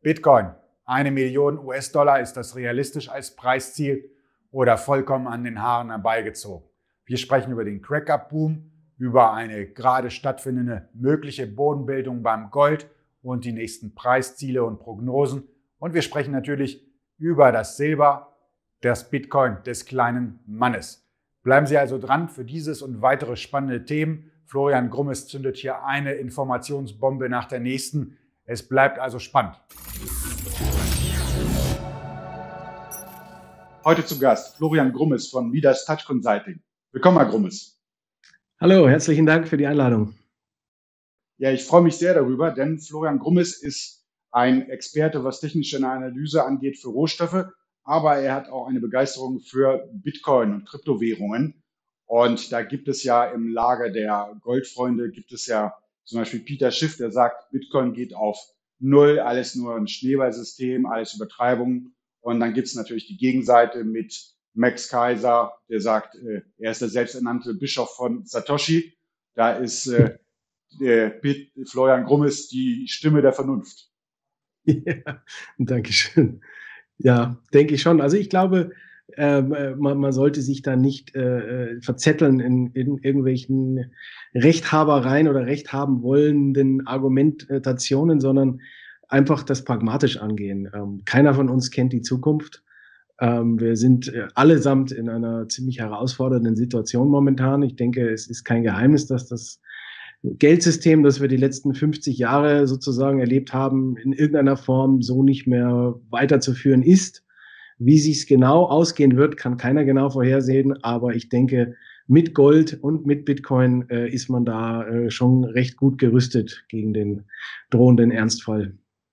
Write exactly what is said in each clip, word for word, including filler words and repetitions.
Bitcoin. Eine Million U S-Dollar, ist das realistisch als Preisziel oder vollkommen an den Haaren herbeigezogen? Wir sprechen über den Crack-Up-Boom, über eine gerade stattfindende mögliche Bodenbildung beim Gold und die nächsten Preisziele und Prognosen. Und wir sprechen natürlich über das Silber, das Bitcoin des kleinen Mannes. Bleiben Sie also dran für dieses und weitere spannende Themen. Florian Grummes zündet hier eine Informationsbombe nach der nächsten. Es bleibt also spannend. Heute zu Gast Florian Grummes von Midas Touch Consulting. Willkommen, Herr Grummes. Hallo, herzlichen Dank für die Einladung. Ja, ich freue mich sehr darüber, denn Florian Grummes ist ein Experte, was technische Analyse angeht für Rohstoffe, aber er hat auch eine Begeisterung für Bitcoin und Kryptowährungen. Und da gibt es ja im Lager der Goldfreunde, gibt es ja zum Beispiel Peter Schiff, der sagt, Bitcoin geht auf Null, alles nur ein Schneeballsystem, alles Übertreibung. Und dann gibt es natürlich die Gegenseite mit Max Kaiser, der sagt, äh, er ist der selbsternannte Bischof von Satoshi. Da ist äh, der Pit, Florian Grummes die Stimme der Vernunft. Ja, danke schön. Ja, denke ich schon. Also ich glaube, äh, man, man sollte sich da nicht äh, verzetteln in, in irgendwelchen Rechthabereien oder Recht haben wollenden Argumentationen, sondern einfach das pragmatisch angehen. Ähm, keiner von uns kennt die Zukunft. Ähm, wir sind äh, allesamt in einer ziemlich herausfordernden Situation momentan. Ich denke, es ist kein Geheimnis, dass das Geldsystem, das wir die letzten fünfzig Jahre sozusagen erlebt haben, in irgendeiner Form so nicht mehr weiterzuführen ist. Wie sich es genau ausgehen wird, kann keiner genau vorhersehen. Aber ich denke, mit Gold und mit Bitcoin äh, ist man da äh, schon recht gut gerüstet gegen den drohenden Ernstfall.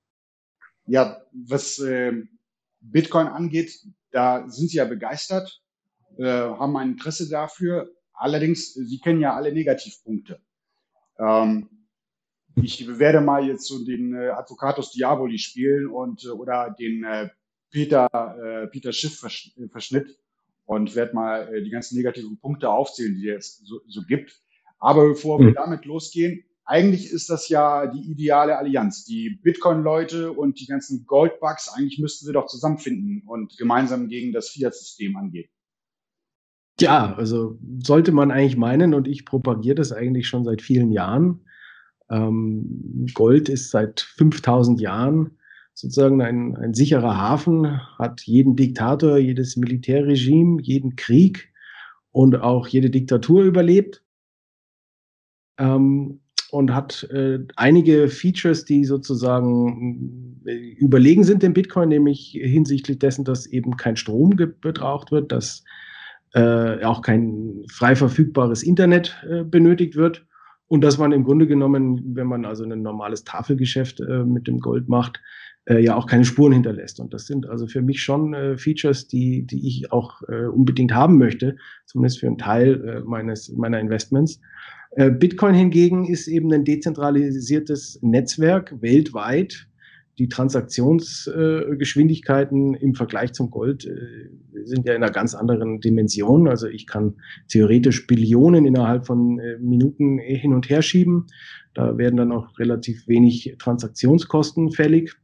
Ja, was äh, Bitcoin angeht, da sind Sie ja begeistert, äh, haben ein Interesse dafür. Allerdings, Sie kennen ja alle Negativpunkte. Ähm, ich werde mal jetzt so den äh, Advocatus Diaboli spielen und äh, oder den äh, Peter, äh, Peter Schiff Versch äh, Verschnitt und werde mal äh, die ganzen negativen Punkte aufzählen, die es so, so gibt. Aber bevor wir damit losgehen, eigentlich ist das ja die ideale Allianz. Die Bitcoin-Leute und die ganzen Goldbugs, eigentlich müssten sie doch zusammenfinden und gemeinsam gegen das Fiat-System angehen. Ja, also sollte man eigentlich meinen, und ich propagiere das eigentlich schon seit vielen Jahren. Ähm, Gold ist seit fünftausend Jahren sozusagen ein, ein sicherer Hafen, hat jeden Diktator, jedes Militärregime, jeden Krieg und auch jede Diktatur überlebt. Ähm, und hat äh, einige Features, die sozusagen äh, überlegen sind dem Bitcoin, nämlich hinsichtlich dessen, dass eben kein Strom gebraucht wird, dass äh, auch kein frei verfügbares Internet äh, benötigt wird und dass man im Grunde genommen, wenn man also ein normales Tafelgeschäft äh, mit dem Gold macht, äh, ja auch keine Spuren hinterlässt. Und das sind also für mich schon äh, Features, die, die ich auch äh, unbedingt haben möchte, zumindest für einen Teil äh, meines, meiner Investments. Äh, Bitcoin hingegen ist eben ein dezentralisiertes Netzwerk weltweit. Die Transaktionsgeschwindigkeiten äh, im Vergleich zum Gold äh, sind ja in einer ganz anderen Dimension. Also ich kann theoretisch Billionen innerhalb von äh, Minuten hin und her schieben. Da werden dann auch relativ wenig Transaktionskosten fällig.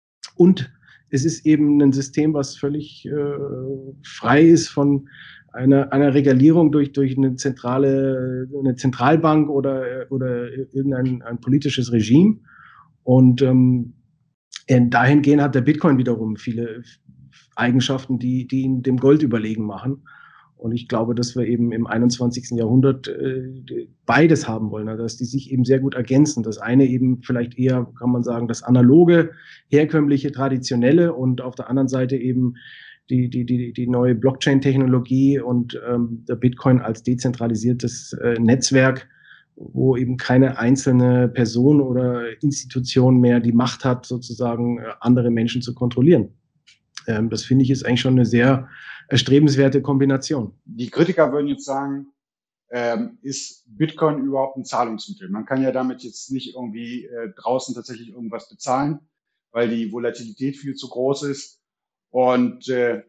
Und es ist eben ein System, was völlig äh, frei ist von einer, einer Regulierung durch, durch eine zentrale, eine Zentralbank oder, oder irgendein ein politisches Regime. Und ähm, dahingehend hat der Bitcoin wiederum viele Eigenschaften, die, die ihn dem Gold überlegen machen. Und ich glaube, dass wir eben im einundzwanzigsten Jahrhundert äh, beides haben wollen, also dass die sich eben sehr gut ergänzen. Das eine eben vielleicht eher, kann man sagen, das analoge, herkömmliche, traditionelle und auf der anderen Seite eben die, die, die, die neue Blockchain-Technologie und ähm, der Bitcoin als dezentralisiertes äh, Netzwerk, wo eben keine einzelne Person oder Institution mehr die Macht hat, sozusagen andere Menschen zu kontrollieren. Ähm, das finde ich ist eigentlich schon eine sehr erstrebenswerte Kombination. Die Kritiker würden jetzt sagen, ähm, ist Bitcoin überhaupt ein Zahlungsmittel? Man kann ja damit jetzt nicht irgendwie äh, draußen tatsächlich irgendwas bezahlen, weil die Volatilität viel zu groß ist. Und äh,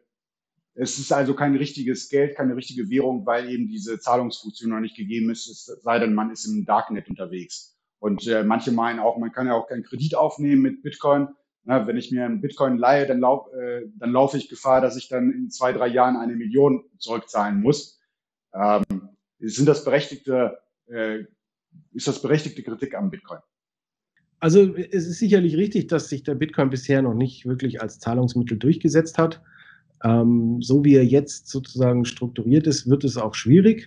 es ist also kein richtiges Geld, keine richtige Währung, weil eben diese Zahlungsfunktion noch nicht gegeben ist, es sei denn, man ist im Darknet unterwegs. Und äh, manche meinen auch, man kann ja auch keinen Kredit aufnehmen mit Bitcoin, Na, wenn ich mir einen Bitcoin leihe, dann, lau äh, dann laufe ich Gefahr, dass ich dann in zwei, drei Jahren eine Million zurückzahlen muss. Ähm, sind das berechtigte, äh, ist das berechtigte Kritik am Bitcoin? Also es ist sicherlich richtig, dass sich der Bitcoin bisher noch nicht wirklich als Zahlungsmittel durchgesetzt hat. Ähm, so wie er jetzt sozusagen strukturiert ist, wird es auch schwierig.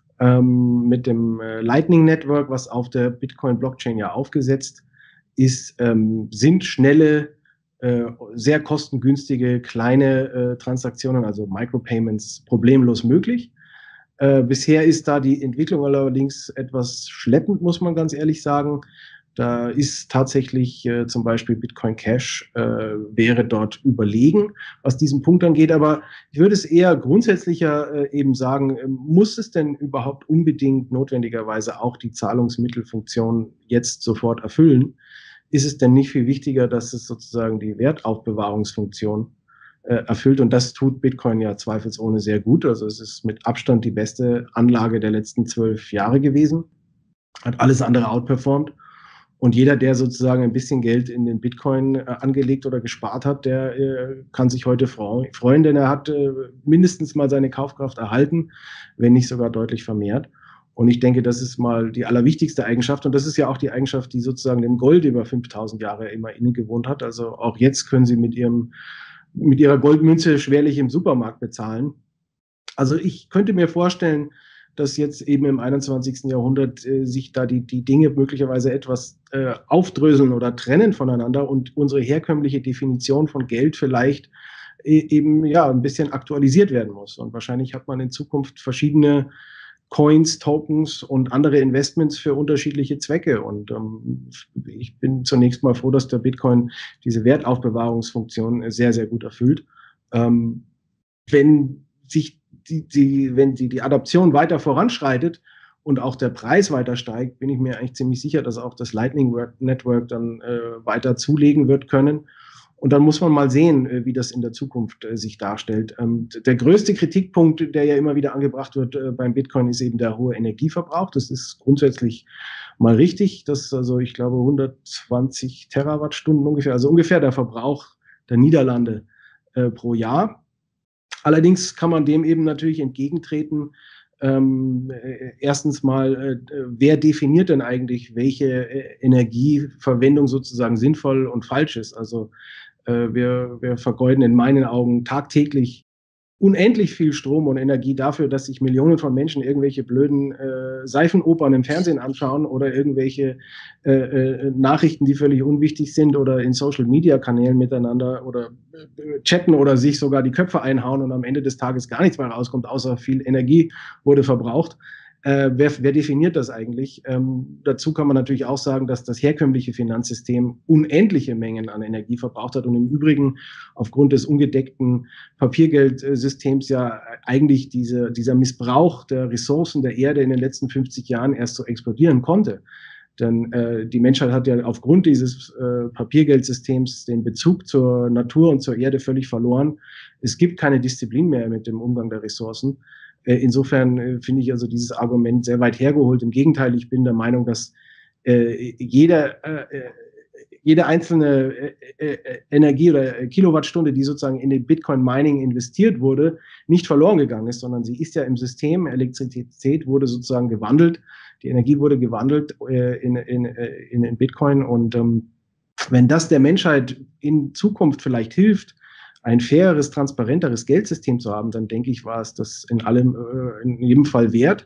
Ähm, mit dem äh, Lightning Network, was auf der Bitcoin-Blockchain ja aufgesetzt ist, ähm, sind schnelle, äh, sehr kostengünstige kleine äh, Transaktionen, also Micropayments, problemlos möglich. Äh, bisher ist da die Entwicklung allerdings etwas schleppend, muss man ganz ehrlich sagen. Da ist tatsächlich äh, zum Beispiel Bitcoin Cash äh, wäre dort überlegen, was diesen Punkt angeht. Aber ich würde es eher grundsätzlicher äh, eben sagen, äh, muss es denn überhaupt unbedingt notwendigerweise auch die Zahlungsmittelfunktion jetzt sofort erfüllen? Ist es denn nicht viel wichtiger, dass es sozusagen die Wertaufbewahrungsfunktion äh, erfüllt? Und das tut Bitcoin ja zweifelsohne sehr gut. Also es ist mit Abstand die beste Anlage der letzten zwölf Jahre gewesen, hat alles andere outperformed. Und jeder, der sozusagen ein bisschen Geld in den Bitcoin äh, angelegt oder gespart hat, der äh, kann sich heute freuen, denn er hat äh, mindestens mal seine Kaufkraft erhalten, wenn nicht sogar deutlich vermehrt. Und ich denke, das ist mal die allerwichtigste Eigenschaft. Und das ist ja auch die Eigenschaft, die sozusagen dem Gold über fünftausend Jahre immer innegewohnt hat. Also auch jetzt können Sie mit Ihrem, mit Ihrer Goldmünze schwerlich im Supermarkt bezahlen. Also ich könnte mir vorstellen, dass jetzt eben im einundzwanzigsten Jahrhundert äh, sich da die, die Dinge möglicherweise etwas äh, aufdröseln oder trennen voneinander und unsere herkömmliche Definition von Geld vielleicht äh, eben ja ein bisschen aktualisiert werden muss. Und wahrscheinlich hat man in Zukunft verschiedene Coins, Tokens und andere Investments für unterschiedliche Zwecke. Und ähm, ich bin zunächst mal froh, dass der Bitcoin diese Wertaufbewahrungsfunktion sehr, sehr gut erfüllt. Ähm, wenn sich die, die, wenn die, die Adaption weiter voranschreitet und auch der Preis weiter steigt, bin ich mir eigentlich ziemlich sicher, dass auch das Lightning Network dann äh, weiter zulegen wird können. Und dann muss man mal sehen, äh, wie das in der Zukunft äh, sich darstellt. Ähm, der größte Kritikpunkt, der ja immer wieder angebracht wird äh, beim Bitcoin, ist eben der hohe Energieverbrauch. Das ist grundsätzlich mal richtig. Das ist also, ich glaube, hundertzwanzig Terawattstunden ungefähr, also ungefähr der Verbrauch der Niederlande äh, pro Jahr. Allerdings kann man dem eben natürlich entgegentreten. Ähm, äh, erstens mal, äh, wer definiert denn eigentlich, welche äh, Energieverwendung sozusagen sinnvoll und falsch ist? Also äh, wir, wir vergeuden in meinen Augen tagtäglich unendlich viel Strom und Energie dafür, dass sich Millionen von Menschen irgendwelche blöden äh, Seifenopern im Fernsehen anschauen oder irgendwelche äh, äh, Nachrichten, die völlig unwichtig sind oder in Social-Media-Kanälen miteinander oder äh, chatten oder sich sogar die Köpfe einhauen und am Ende des Tages gar nichts mehr rauskommt, außer viel Energie wurde verbraucht. Äh, wer, wer definiert das eigentlich? Ähm, dazu kann man natürlich auch sagen, dass das herkömmliche Finanzsystem unendliche Mengen an Energie verbraucht hat und im Übrigen aufgrund des ungedeckten Papiergeldsystems ja eigentlich diese, dieser Missbrauch der Ressourcen der Erde in den letzten fünfzig Jahren erst so explodieren konnte. Denn äh, die Menschheit hat ja aufgrund dieses äh, Papiergeldsystems den Bezug zur Natur und zur Erde völlig verloren. Es gibt keine Disziplin mehr mit dem Umgang der Ressourcen. Äh, insofern äh, finde ich also dieses Argument sehr weit hergeholt. Im Gegenteil, ich bin der Meinung, dass äh, jeder äh, jede einzelne äh, äh, Energie oder Kilowattstunde, die sozusagen in den Bitcoin-Mining investiert wurde, nicht verloren gegangen ist, sondern sie ist ja im System, Elektrizität wurde sozusagen gewandelt, die Energie wurde gewandelt äh, in, in, in, in Bitcoin. Und ähm, wenn das der Menschheit in Zukunft vielleicht hilft, ein faireres, transparenteres Geldsystem zu haben, dann denke ich, war es das in allem, äh, in jedem Fall wert.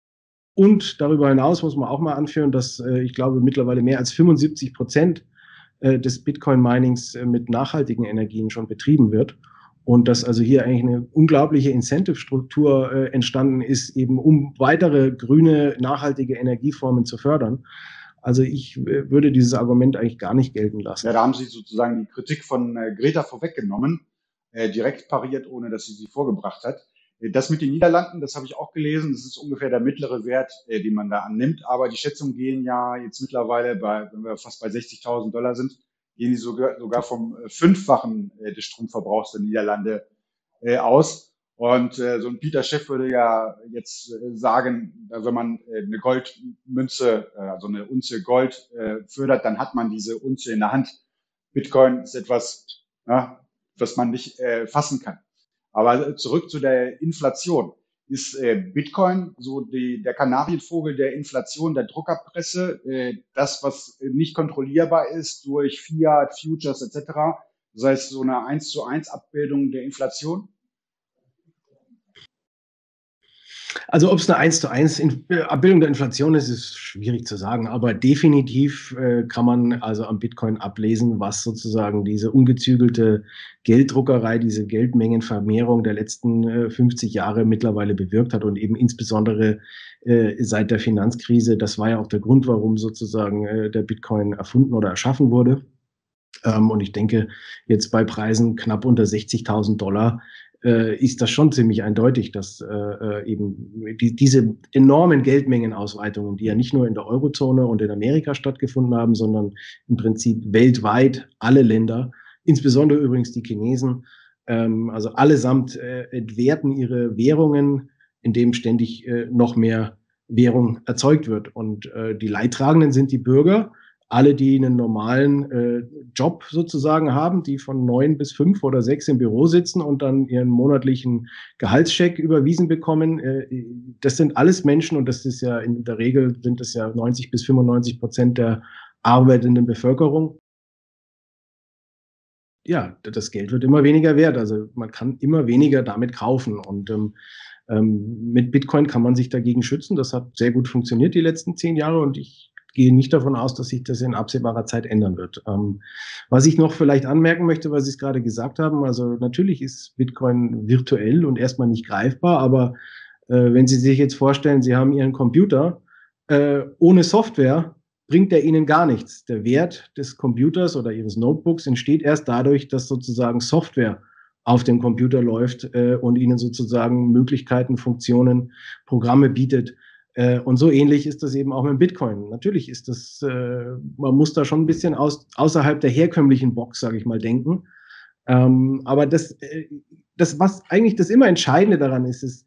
Und darüber hinaus muss man auch mal anführen, dass äh, ich glaube, mittlerweile mehr als fünfundsiebzig Prozent äh, des Bitcoin-Minings äh, mit nachhaltigen Energien schon betrieben wird. Und dass also hier eigentlich eine unglaubliche Incentive-Struktur äh, entstanden ist, eben um weitere grüne, nachhaltige Energieformen zu fördern. Also ich äh, würde dieses Argument eigentlich gar nicht gelten lassen. Ja, da haben Sie sozusagen die Kritik von äh, Greta vorweggenommen, äh, direkt pariert, ohne dass sie sie vorgebracht hat. Das mit den Niederlanden, das habe ich auch gelesen, das ist ungefähr der mittlere Wert, äh, den man da annimmt. Aber die Schätzungen gehen ja jetzt mittlerweile, bei, wenn wir fast bei sechzigtausend Dollar sind, gehen die sogar, sogar vom äh, Fünffachen äh, des Stromverbrauchs der Niederlande äh, aus. Und äh, so ein Peter Schiff würde ja jetzt äh, sagen, äh, wenn man äh, eine Goldmünze, äh, also eine Unze Gold äh, fördert, dann hat man diese Unze in der Hand. Bitcoin ist etwas, ja, was man nicht äh, fassen kann. Aber zurück zu der Inflation. Ist äh, Bitcoin so die, der Kanarienvogel der Inflation, der Druckerpresse, äh, das, was nicht kontrollierbar ist durch Fiat, Futures et cetera? Das heißt, so eine eins zu eins Abbildung der Inflation? Also ob es eine eins zu eins Abbildung der Inflation ist, ist schwierig zu sagen, aber definitiv äh, kann man also am Bitcoin ablesen, was sozusagen diese ungezügelte Gelddruckerei, diese Geldmengenvermehrung der letzten äh, fünfzig Jahre mittlerweile bewirkt hat und eben insbesondere äh, seit der Finanzkrise. Das war ja auch der Grund, warum sozusagen äh, der Bitcoin erfunden oder erschaffen wurde. Ähm, und ich denke, jetzt bei Preisen knapp unter sechzigtausend Dollar äh, ist das schon ziemlich eindeutig, dass äh, eben die, diese enormen Geldmengenausweitungen, die ja nicht nur in der Eurozone und in Amerika stattgefunden haben, sondern im Prinzip weltweit alle Länder, insbesondere übrigens die Chinesen, ähm, also allesamt äh, entwerten ihre Währungen, indem ständig äh, noch mehr Währung erzeugt wird. Und äh, die Leidtragenden sind die Bürger, alle, die einen normalen äh, Job sozusagen haben, die von neun bis fünf oder sechs im Büro sitzen und dann ihren monatlichen Gehaltscheck überwiesen bekommen. Äh, das sind alles Menschen und das ist ja in der Regel sind das ja neunzig bis fünfundneunzig Prozent der arbeitenden Bevölkerung. Ja, das Geld wird immer weniger wert. Also man kann immer weniger damit kaufen und ähm, ähm, mit Bitcoin kann man sich dagegen schützen. Das hat sehr gut funktioniert die letzten zehn Jahre und ich gehe nicht davon aus, dass sich das in absehbarer Zeit ändern wird. Ähm, was ich noch vielleicht anmerken möchte, weil Sie es gerade gesagt haben, also natürlich ist Bitcoin virtuell und erstmal nicht greifbar, aber äh, wenn Sie sich jetzt vorstellen, Sie haben Ihren Computer äh, ohne Software, bringt der Ihnen gar nichts. Der Wert des Computers oder Ihres Notebooks entsteht erst dadurch, dass sozusagen Software auf dem Computer läuft äh, und Ihnen sozusagen Möglichkeiten, Funktionen, Programme bietet. Äh, und so ähnlich ist das eben auch mit Bitcoin. Natürlich ist das, äh, man muss da schon ein bisschen aus, außerhalb der herkömmlichen Box, sage ich mal, denken. Ähm, aber das, äh, das, was eigentlich das immer Entscheidende daran ist, ist,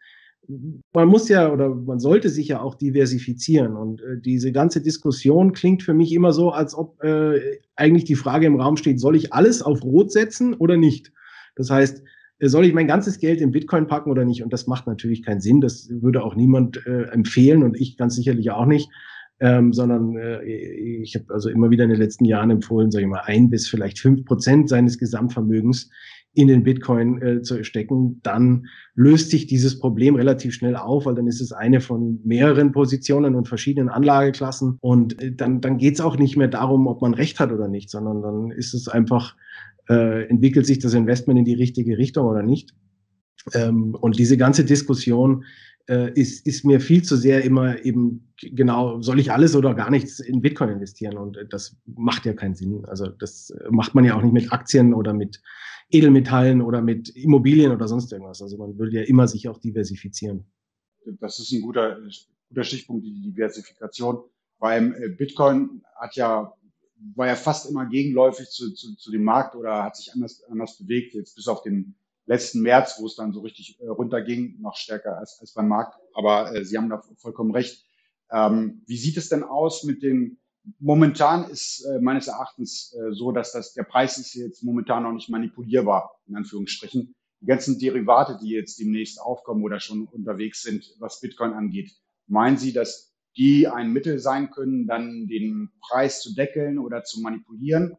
man muss ja oder man sollte sich ja auch diversifizieren. Und äh, diese ganze Diskussion klingt für mich immer so, als ob äh, eigentlich die Frage im Raum steht, soll ich alles auf Rot setzen oder nicht? Das heißt, soll ich mein ganzes Geld in Bitcoin packen oder nicht? Und das macht natürlich keinen Sinn. Das würde auch niemand äh, empfehlen und ich ganz sicherlich auch nicht. Ähm, sondern äh, ich habe also immer wieder in den letzten Jahren empfohlen, sage ich mal, ein bis vielleicht fünf Prozent seines Gesamtvermögens in den Bitcoin äh, zu stecken. Dann löst sich dieses Problem relativ schnell auf, weil dann ist es eine von mehreren Positionen und verschiedenen Anlageklassen. Und äh, dann, dann geht es auch nicht mehr darum, ob man recht hat oder nicht, sondern dann ist es einfach, äh, entwickelt sich das Investment in die richtige Richtung oder nicht. Ähm, und diese ganze Diskussion äh, ist, ist mir viel zu sehr immer eben genau, soll ich alles oder gar nichts in Bitcoin investieren? Und äh, das macht ja keinen Sinn. Also das macht man ja auch nicht mit Aktien oder mit Edelmetallen oder mit Immobilien oder sonst irgendwas. Also man würde ja immer sich auch diversifizieren. Das ist ein guter, guter Stichpunkt, die Diversifikation. Beim äh, Bitcoin hat ja, war ja fast immer gegenläufig zu, zu, zu dem Markt oder hat sich anders, anders bewegt, jetzt bis auf den letzten März, wo es dann so richtig äh, runterging, noch stärker als, als beim Markt. Aber äh, Sie haben da vollkommen recht. Ähm, wie sieht es denn aus mit dem, momentan ist äh, meines Erachtens äh, so, dass das, der Preis ist jetzt momentan noch nicht manipulierbar, in Anführungsstrichen. Die ganzen Derivate, die jetzt demnächst aufkommen oder schon unterwegs sind, was Bitcoin angeht, meinen Sie, dass die ein Mittel sein können, dann den Preis zu deckeln oder zu manipulieren?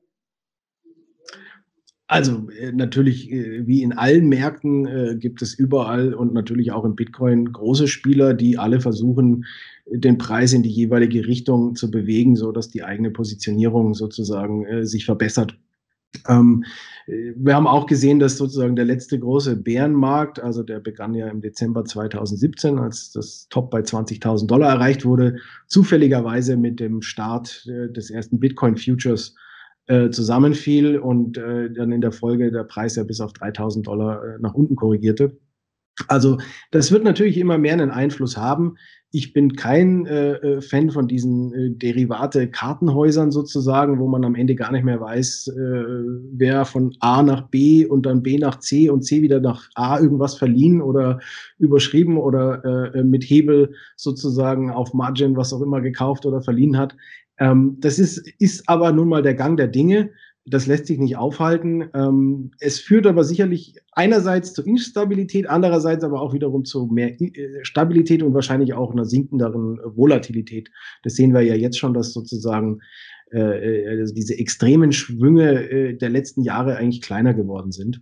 Also äh, natürlich, äh, wie in allen Märkten äh, gibt es überall und natürlich auch im Bitcoin große Spieler, die alle versuchen, den Preis in die jeweilige Richtung zu bewegen, so dass die eigene Positionierung sozusagen äh, sich verbessert. Ähm, äh, wir haben auch gesehen, dass sozusagen der letzte große Bärenmarkt, also der begann ja im Dezember zweitausendsiebzehn, als das Top bei zwanzigtausend Dollar erreicht wurde, zufälligerweise mit dem Start äh, des ersten Bitcoin Futures äh, zusammenfiel und äh, dann in der Folge der Preis ja bis auf dreitausend Dollar äh, nach unten korrigierte. Also das wird natürlich immer mehr einen Einfluss haben. Ich bin kein äh, Fan von diesen äh, Derivate-Kartenhäusern sozusagen, wo man am Ende gar nicht mehr weiß, äh, wer von A nach B und dann B nach C und C wieder nach A irgendwas verliehen oder überschrieben oder äh, mit Hebel sozusagen auf Margin, was auch immer gekauft oder verliehen hat. Ähm, das ist, ist aber nun mal der Gang der Dinge. Das lässt sich nicht aufhalten. Ähm, es führt aber sicherlich einerseits zur Instabilität, andererseits aber auch wiederum zu mehr äh, Stabilität und wahrscheinlich auch einer sinkenderen Volatilität. Das sehen wir ja jetzt schon, dass sozusagen äh, also diese extremen Schwünge äh, der letzten Jahre eigentlich kleiner geworden sind.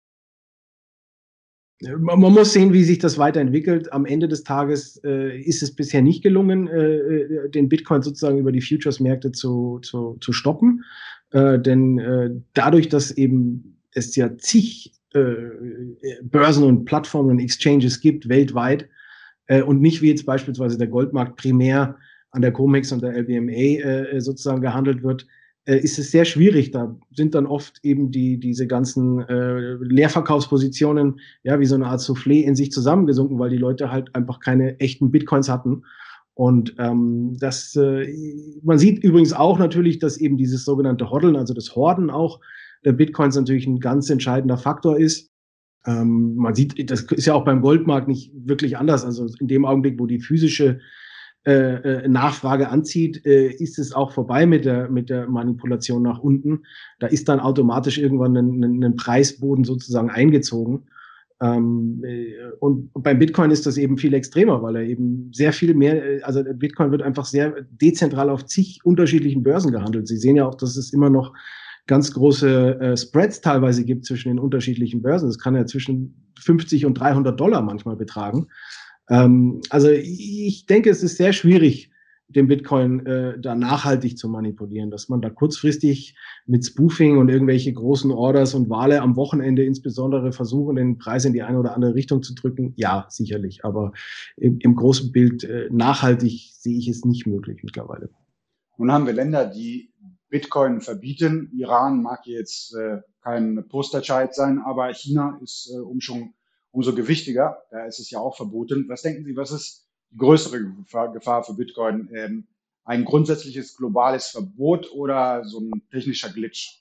Man muss sehen, wie sich das weiterentwickelt. Am Ende des Tages äh, ist es bisher nicht gelungen, äh, den Bitcoin sozusagen über die Futures-Märkte zu, zu, zu stoppen. Äh, denn äh, dadurch, dass eben es ja zig äh, Börsen und Plattformen und Exchanges gibt weltweit äh, und nicht wie jetzt beispielsweise der Goldmarkt primär an der COMEX und der L B M A äh, sozusagen gehandelt wird, äh, ist es sehr schwierig. Da sind dann oft eben die, diese ganzen äh, Leerverkaufspositionen, ja, wie so eine Art Soufflé in sich zusammengesunken, weil die Leute halt einfach keine echten Bitcoins hatten. Und ähm, das, äh, man sieht übrigens auch natürlich, dass eben dieses sogenannte Hoddeln, also das Horden auch der Bitcoins natürlich ein ganz entscheidender Faktor ist. Ähm, man sieht, das ist ja auch beim Goldmarkt nicht wirklich anders. Also in dem Augenblick, wo die physische äh, Nachfrage anzieht, äh, ist es auch vorbei mit der, mit der Manipulation nach unten. Da ist dann automatisch irgendwann ein, ein, ein Preisboden sozusagen eingezogen. Ähm, äh, und beim Bitcoin ist das eben viel extremer, weil er eben sehr viel mehr, also der Bitcoin wird einfach sehr dezentral auf zig unterschiedlichen Börsen gehandelt. Sie sehen ja auch, dass es immer noch ganz große äh, Spreads teilweise gibt zwischen den unterschiedlichen Börsen. Das kann ja zwischen fünfzig und dreihundert Dollar manchmal betragen. Ähm, also ich denke, es ist sehr schwierig, den Bitcoin äh, da nachhaltig zu manipulieren, dass man da kurzfristig mit Spoofing und irgendwelche großen Orders und Wale am Wochenende insbesondere versuchen, den Preis in die eine oder andere Richtung zu drücken. Ja, sicherlich, aber im, im großen Bild äh, nachhaltig sehe ich es nicht möglich mittlerweile. Nun haben wir Länder, die Bitcoin verbieten. Iran mag jetzt äh, kein Posterchild sein, aber China ist äh, um schon umso gewichtiger. Da ist es ja auch verboten. Was denken Sie, was ist die größere Gefahr, Gefahr für Bitcoin? Ähm, ein grundsätzliches globales Verbot oder so ein technischer Glitch?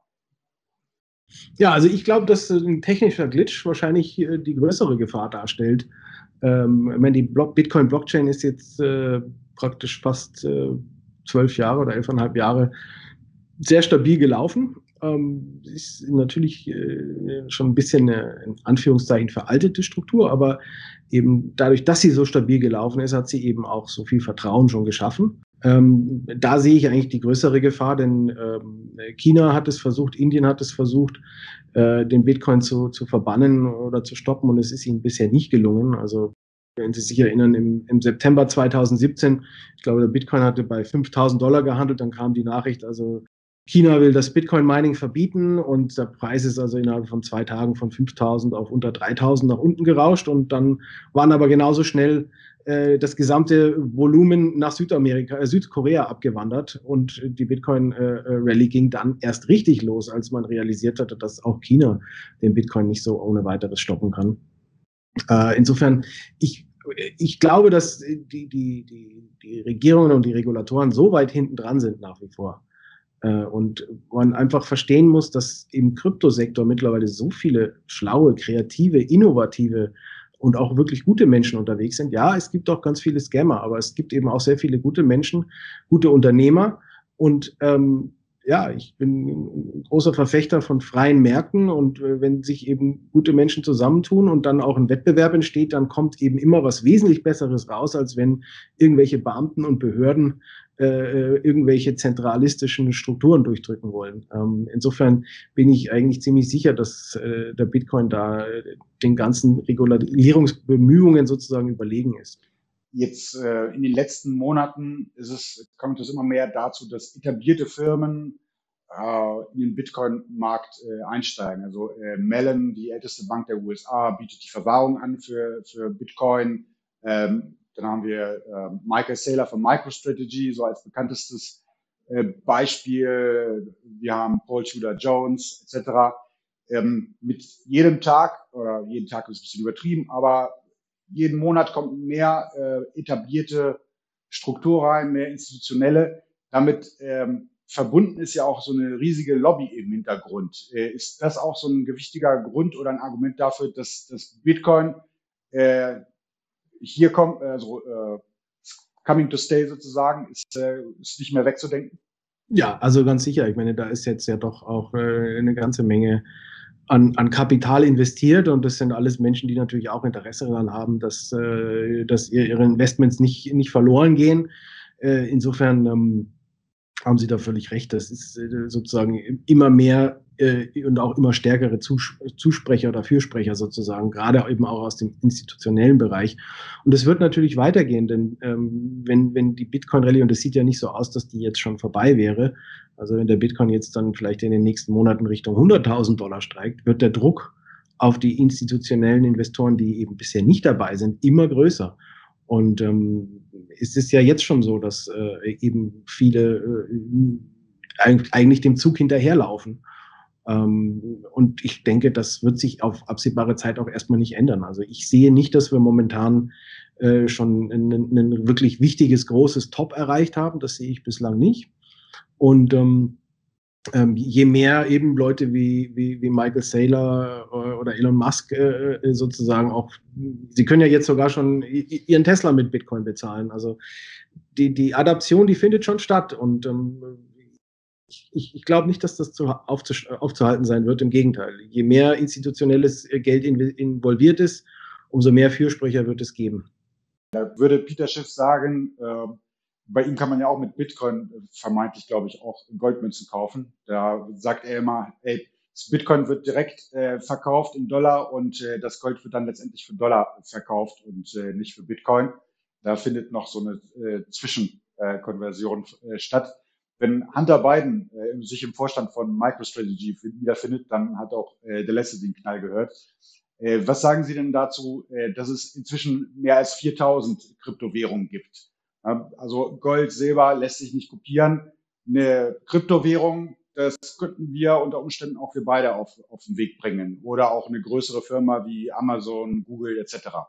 Ja, also ich glaube, dass ein technischer Glitch wahrscheinlich äh, die größere Gefahr darstellt. Ähm, ich meine, die Bitcoin-Blockchain ist jetzt äh, praktisch fast äh, zwölf Jahre oder elfeinhalb Jahre sehr stabil gelaufen. Ähm, ist natürlich äh, schon ein bisschen eine, in Anführungszeichen, veraltete Struktur, aber eben dadurch, dass sie so stabil gelaufen ist, hat sie eben auch so viel Vertrauen schon geschaffen. Ähm, da sehe ich eigentlich die größere Gefahr, denn ähm, China hat es versucht, Indien hat es versucht, äh, den Bitcoin zu, zu verbannen oder zu stoppen und es ist ihnen bisher nicht gelungen. Also wenn Sie sich erinnern, im, im September zweitausendsiebzehn, ich glaube, der Bitcoin hatte bei fünftausend Dollar gehandelt, dann kam die Nachricht, also China will das Bitcoin-Mining verbieten und der Preis ist also innerhalb von zwei Tagen von fünftausend auf unter dreitausend nach unten gerauscht und dann waren aber genauso schnell äh, das gesamte Volumen nach Südamerika, äh, Südkorea abgewandert und die Bitcoin-Rallye äh, ging dann erst richtig los, als man realisiert hatte, dass auch China den Bitcoin nicht so ohne weiteres stoppen kann. Äh, insofern, ich, ich glaube, dass die, die, die, die Regierungen und die Regulatoren so weit hinten dran sind nach wie vor. Und man einfach verstehen muss, dass im Kryptosektor mittlerweile so viele schlaue, kreative, innovative und auch wirklich gute Menschen unterwegs sind. Ja, es gibt auch ganz viele Scammer, aber es gibt eben auch sehr viele gute Menschen, gute Unternehmer. Und ähm, ja, ich bin ein großer Verfechter von freien Märkten und äh, wenn sich eben gute Menschen zusammentun und dann auch ein Wettbewerb entsteht, dann kommt eben immer was wesentlich Besseres raus, als wenn irgendwelche Beamten und Behörden äh, irgendwelche zentralistischen Strukturen durchdrücken wollen. Ähm, insofern bin ich eigentlich ziemlich sicher, dass äh, der Bitcoin da äh, den ganzen Regulierungsbemühungen sozusagen überlegen ist. Jetzt äh, in den letzten Monaten ist es, kommt es immer mehr dazu, dass etablierte Firmen äh, in den Bitcoin-Markt äh, einsteigen. Also äh, Mellon, die älteste Bank der U S A, bietet die Verwahrung an für, für Bitcoin. Ähm, dann haben wir äh, Michael Saylor von MicroStrategy, so als bekanntestes äh, Beispiel. Wir haben Paul Tudor Jones et cetera. Ähm, mit jedem Tag, oder jeden Tag ist ein bisschen übertrieben, aber jeden Monat kommt mehr äh, etablierte Struktur rein, mehr institutionelle. Damit ähm, verbunden ist ja auch so eine riesige Lobby im Hintergrund. Äh, ist das auch so ein gewichtiger Grund oder ein Argument dafür, dass das Bitcoin äh, hier kommt, also äh, coming to stay sozusagen, ist, äh, ist nicht mehr wegzudenken? Ja, also ganz sicher. Ich meine, da ist jetzt ja doch auch äh, eine ganze Menge an, an Kapital investiert und das sind alles Menschen, die natürlich auch Interesse daran haben, dass, äh, dass ihr, ihre Investments nicht, nicht verloren gehen. Äh, insofern ähm, haben Sie da völlig recht. Das ist äh, sozusagen immer mehr äh, und auch immer stärkere Zus Zusprecher oder Fürsprecher sozusagen, gerade eben auch aus dem institutionellen Bereich. Und es wird natürlich weitergehen, denn ähm, wenn, wenn die Bitcoin-Rallye, und es sieht ja nicht so aus, dass die jetzt schon vorbei wäre, also wenn der Bitcoin jetzt dann vielleicht in den nächsten Monaten Richtung hunderttausend Dollar steigt, wird der Druck auf die institutionellen Investoren, die eben bisher nicht dabei sind, immer größer. Und ähm, es ist ja jetzt schon so, dass äh, eben viele äh, eigentlich dem Zug hinterherlaufen. Ähm, und ich denke, das wird sich auf absehbare Zeit auch erstmal nicht ändern. Also ich sehe nicht, dass wir momentan äh, schon ein, ein wirklich wichtiges, großes Top erreicht haben. Das sehe ich bislang nicht. Und ähm, ähm, je mehr eben Leute wie, wie, wie Michael Saylor äh, oder Elon Musk äh, sozusagen auch, sie können ja jetzt sogar schon ihren Tesla mit Bitcoin bezahlen. Also die, die Adaption, die findet schon statt. Und ähm, ich, ich glaube nicht, dass das zu, aufzu, aufzuhalten sein wird. Im Gegenteil. Je mehr institutionelles Geld in, involviert ist, umso mehr Fürsprecher wird es geben. Da würde Peter Schiff sagen, äh, bei ihm kann man ja auch mit Bitcoin äh, vermeintlich, glaube ich, auch Goldmünzen kaufen. Da sagt er immer, ey, das Bitcoin wird direkt äh, verkauft in Dollar und äh, das Gold wird dann letztendlich für Dollar verkauft und äh, nicht für Bitcoin. Da findet noch so eine äh, Zwischenkonversion äh, statt. Wenn Hunter Biden äh, sich im Vorstand von MicroStrategy wiederfindet, dann hat auch äh, der Letzte den Knall gehört. Äh, was sagen Sie denn dazu, äh, dass es inzwischen mehr als viertausend Kryptowährungen gibt? Ja, also Gold, Silber lässt sich nicht kopieren. Eine Kryptowährung, das könnten wir unter Umständen auch wir beide auf, auf den Weg bringen. Oder auch eine größere Firma wie Amazon, Google et cetera.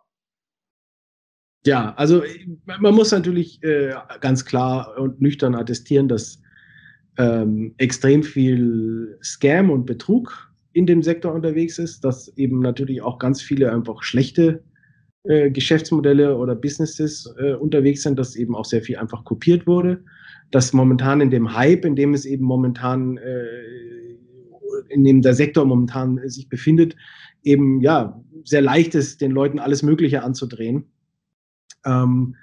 Ja, also man muss natürlich äh, ganz klar und nüchtern attestieren, dass ähm, extrem viel Scam und Betrug in dem Sektor unterwegs ist, dass eben natürlich auch ganz viele einfach schlechte äh, Geschäftsmodelle oder Businesses äh, unterwegs sind, dass eben auch sehr viel einfach kopiert wurde, dass momentan in dem Hype, in dem es eben momentan, äh, in dem der Sektor momentan sich befindet, eben ja sehr leicht ist, den Leuten alles Mögliche anzudrehen. Ähm,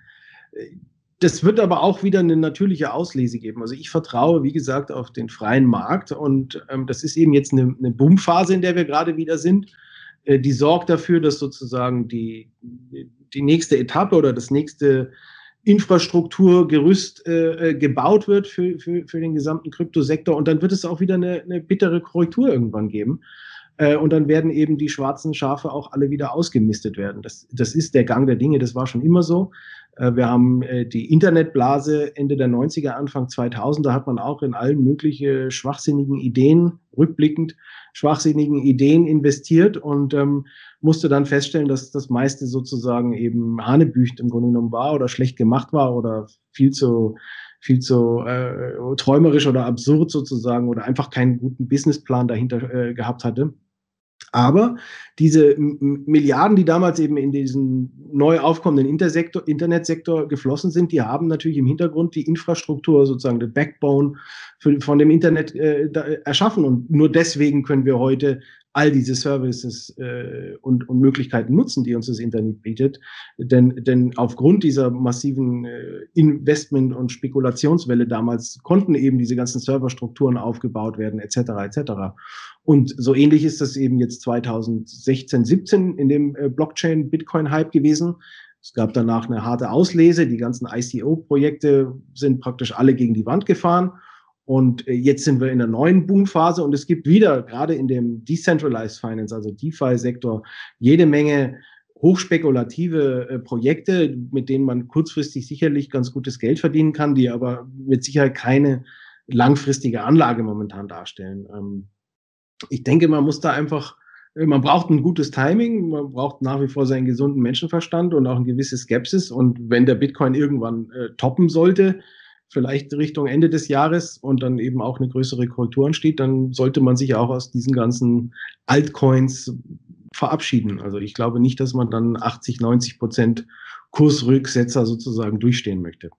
Das wird aber auch wieder eine natürliche Auslese geben. Also ich vertraue, wie gesagt, auf den freien Markt und ähm, das ist eben jetzt eine, eine Boomphase, in der wir gerade wieder sind. Äh, die sorgt dafür, dass sozusagen die, die nächste Etappe oder das nächste Infrastrukturgerüst äh, gebaut wird für, für, für den gesamten Kryptosektor und dann wird es auch wieder eine, eine bittere Korrektur irgendwann geben. Äh, und dann werden eben die schwarzen Schafe auch alle wieder ausgemistet werden. Das, das ist der Gang der Dinge, das war schon immer so. Äh, wir haben äh, die Internetblase Ende der neunziger, Anfang zweitausend, da hat man auch in allen möglichen schwachsinnigen Ideen, rückblickend schwachsinnigen Ideen investiert und ähm, musste dann feststellen, dass das meiste sozusagen eben hanebüchen im Grunde genommen war oder schlecht gemacht war oder viel zu viel zu äh, träumerisch oder absurd sozusagen oder einfach keinen guten Businessplan dahinter äh, gehabt hatte. Aber diese Milliarden, die damals eben in diesen neu aufkommenden Intersektor, Internetsektor geflossen sind, die haben natürlich im Hintergrund die Infrastruktur, sozusagen den Backbone für, von dem Internet äh, da, erschaffen. Und nur deswegen können wir heute all diese Services äh, und, und Möglichkeiten nutzen, die uns das Internet bietet. Denn, denn aufgrund dieser massiven äh, Investment- und Spekulationswelle damals konnten eben diese ganzen Serverstrukturen aufgebaut werden, et cetera, et cetera. Und so ähnlich ist das eben jetzt zweitausendsechzehn, siebzehn in dem äh, Blockchain-Bitcoin-Hype gewesen. Es gab danach eine harte Auslese. Die ganzen I C O-Projekte sind praktisch alle gegen die Wand gefahren. Und äh, jetzt sind wir in der neuen Boomphase und es gibt wieder, gerade in dem Decentralized Finance, also DeFi-Sektor, jede Menge hochspekulative äh, Projekte, mit denen man kurzfristig sicherlich ganz gutes Geld verdienen kann, die aber mit Sicherheit keine langfristige Anlage momentan darstellen. Ähm, ich denke, man muss da einfach, man braucht ein gutes Timing, man braucht nach wie vor seinen gesunden Menschenverstand und auch eine gewisse Skepsis. Und wenn der Bitcoin irgendwann äh, toppen sollte, vielleicht Richtung Ende des Jahres und dann eben auch eine größere Korrektur ansteht, dann sollte man sich auch aus diesen ganzen Altcoins verabschieden. Also ich glaube nicht, dass man dann achtzig, neunzig Prozent Kursrücksetzer sozusagen durchstehen möchte.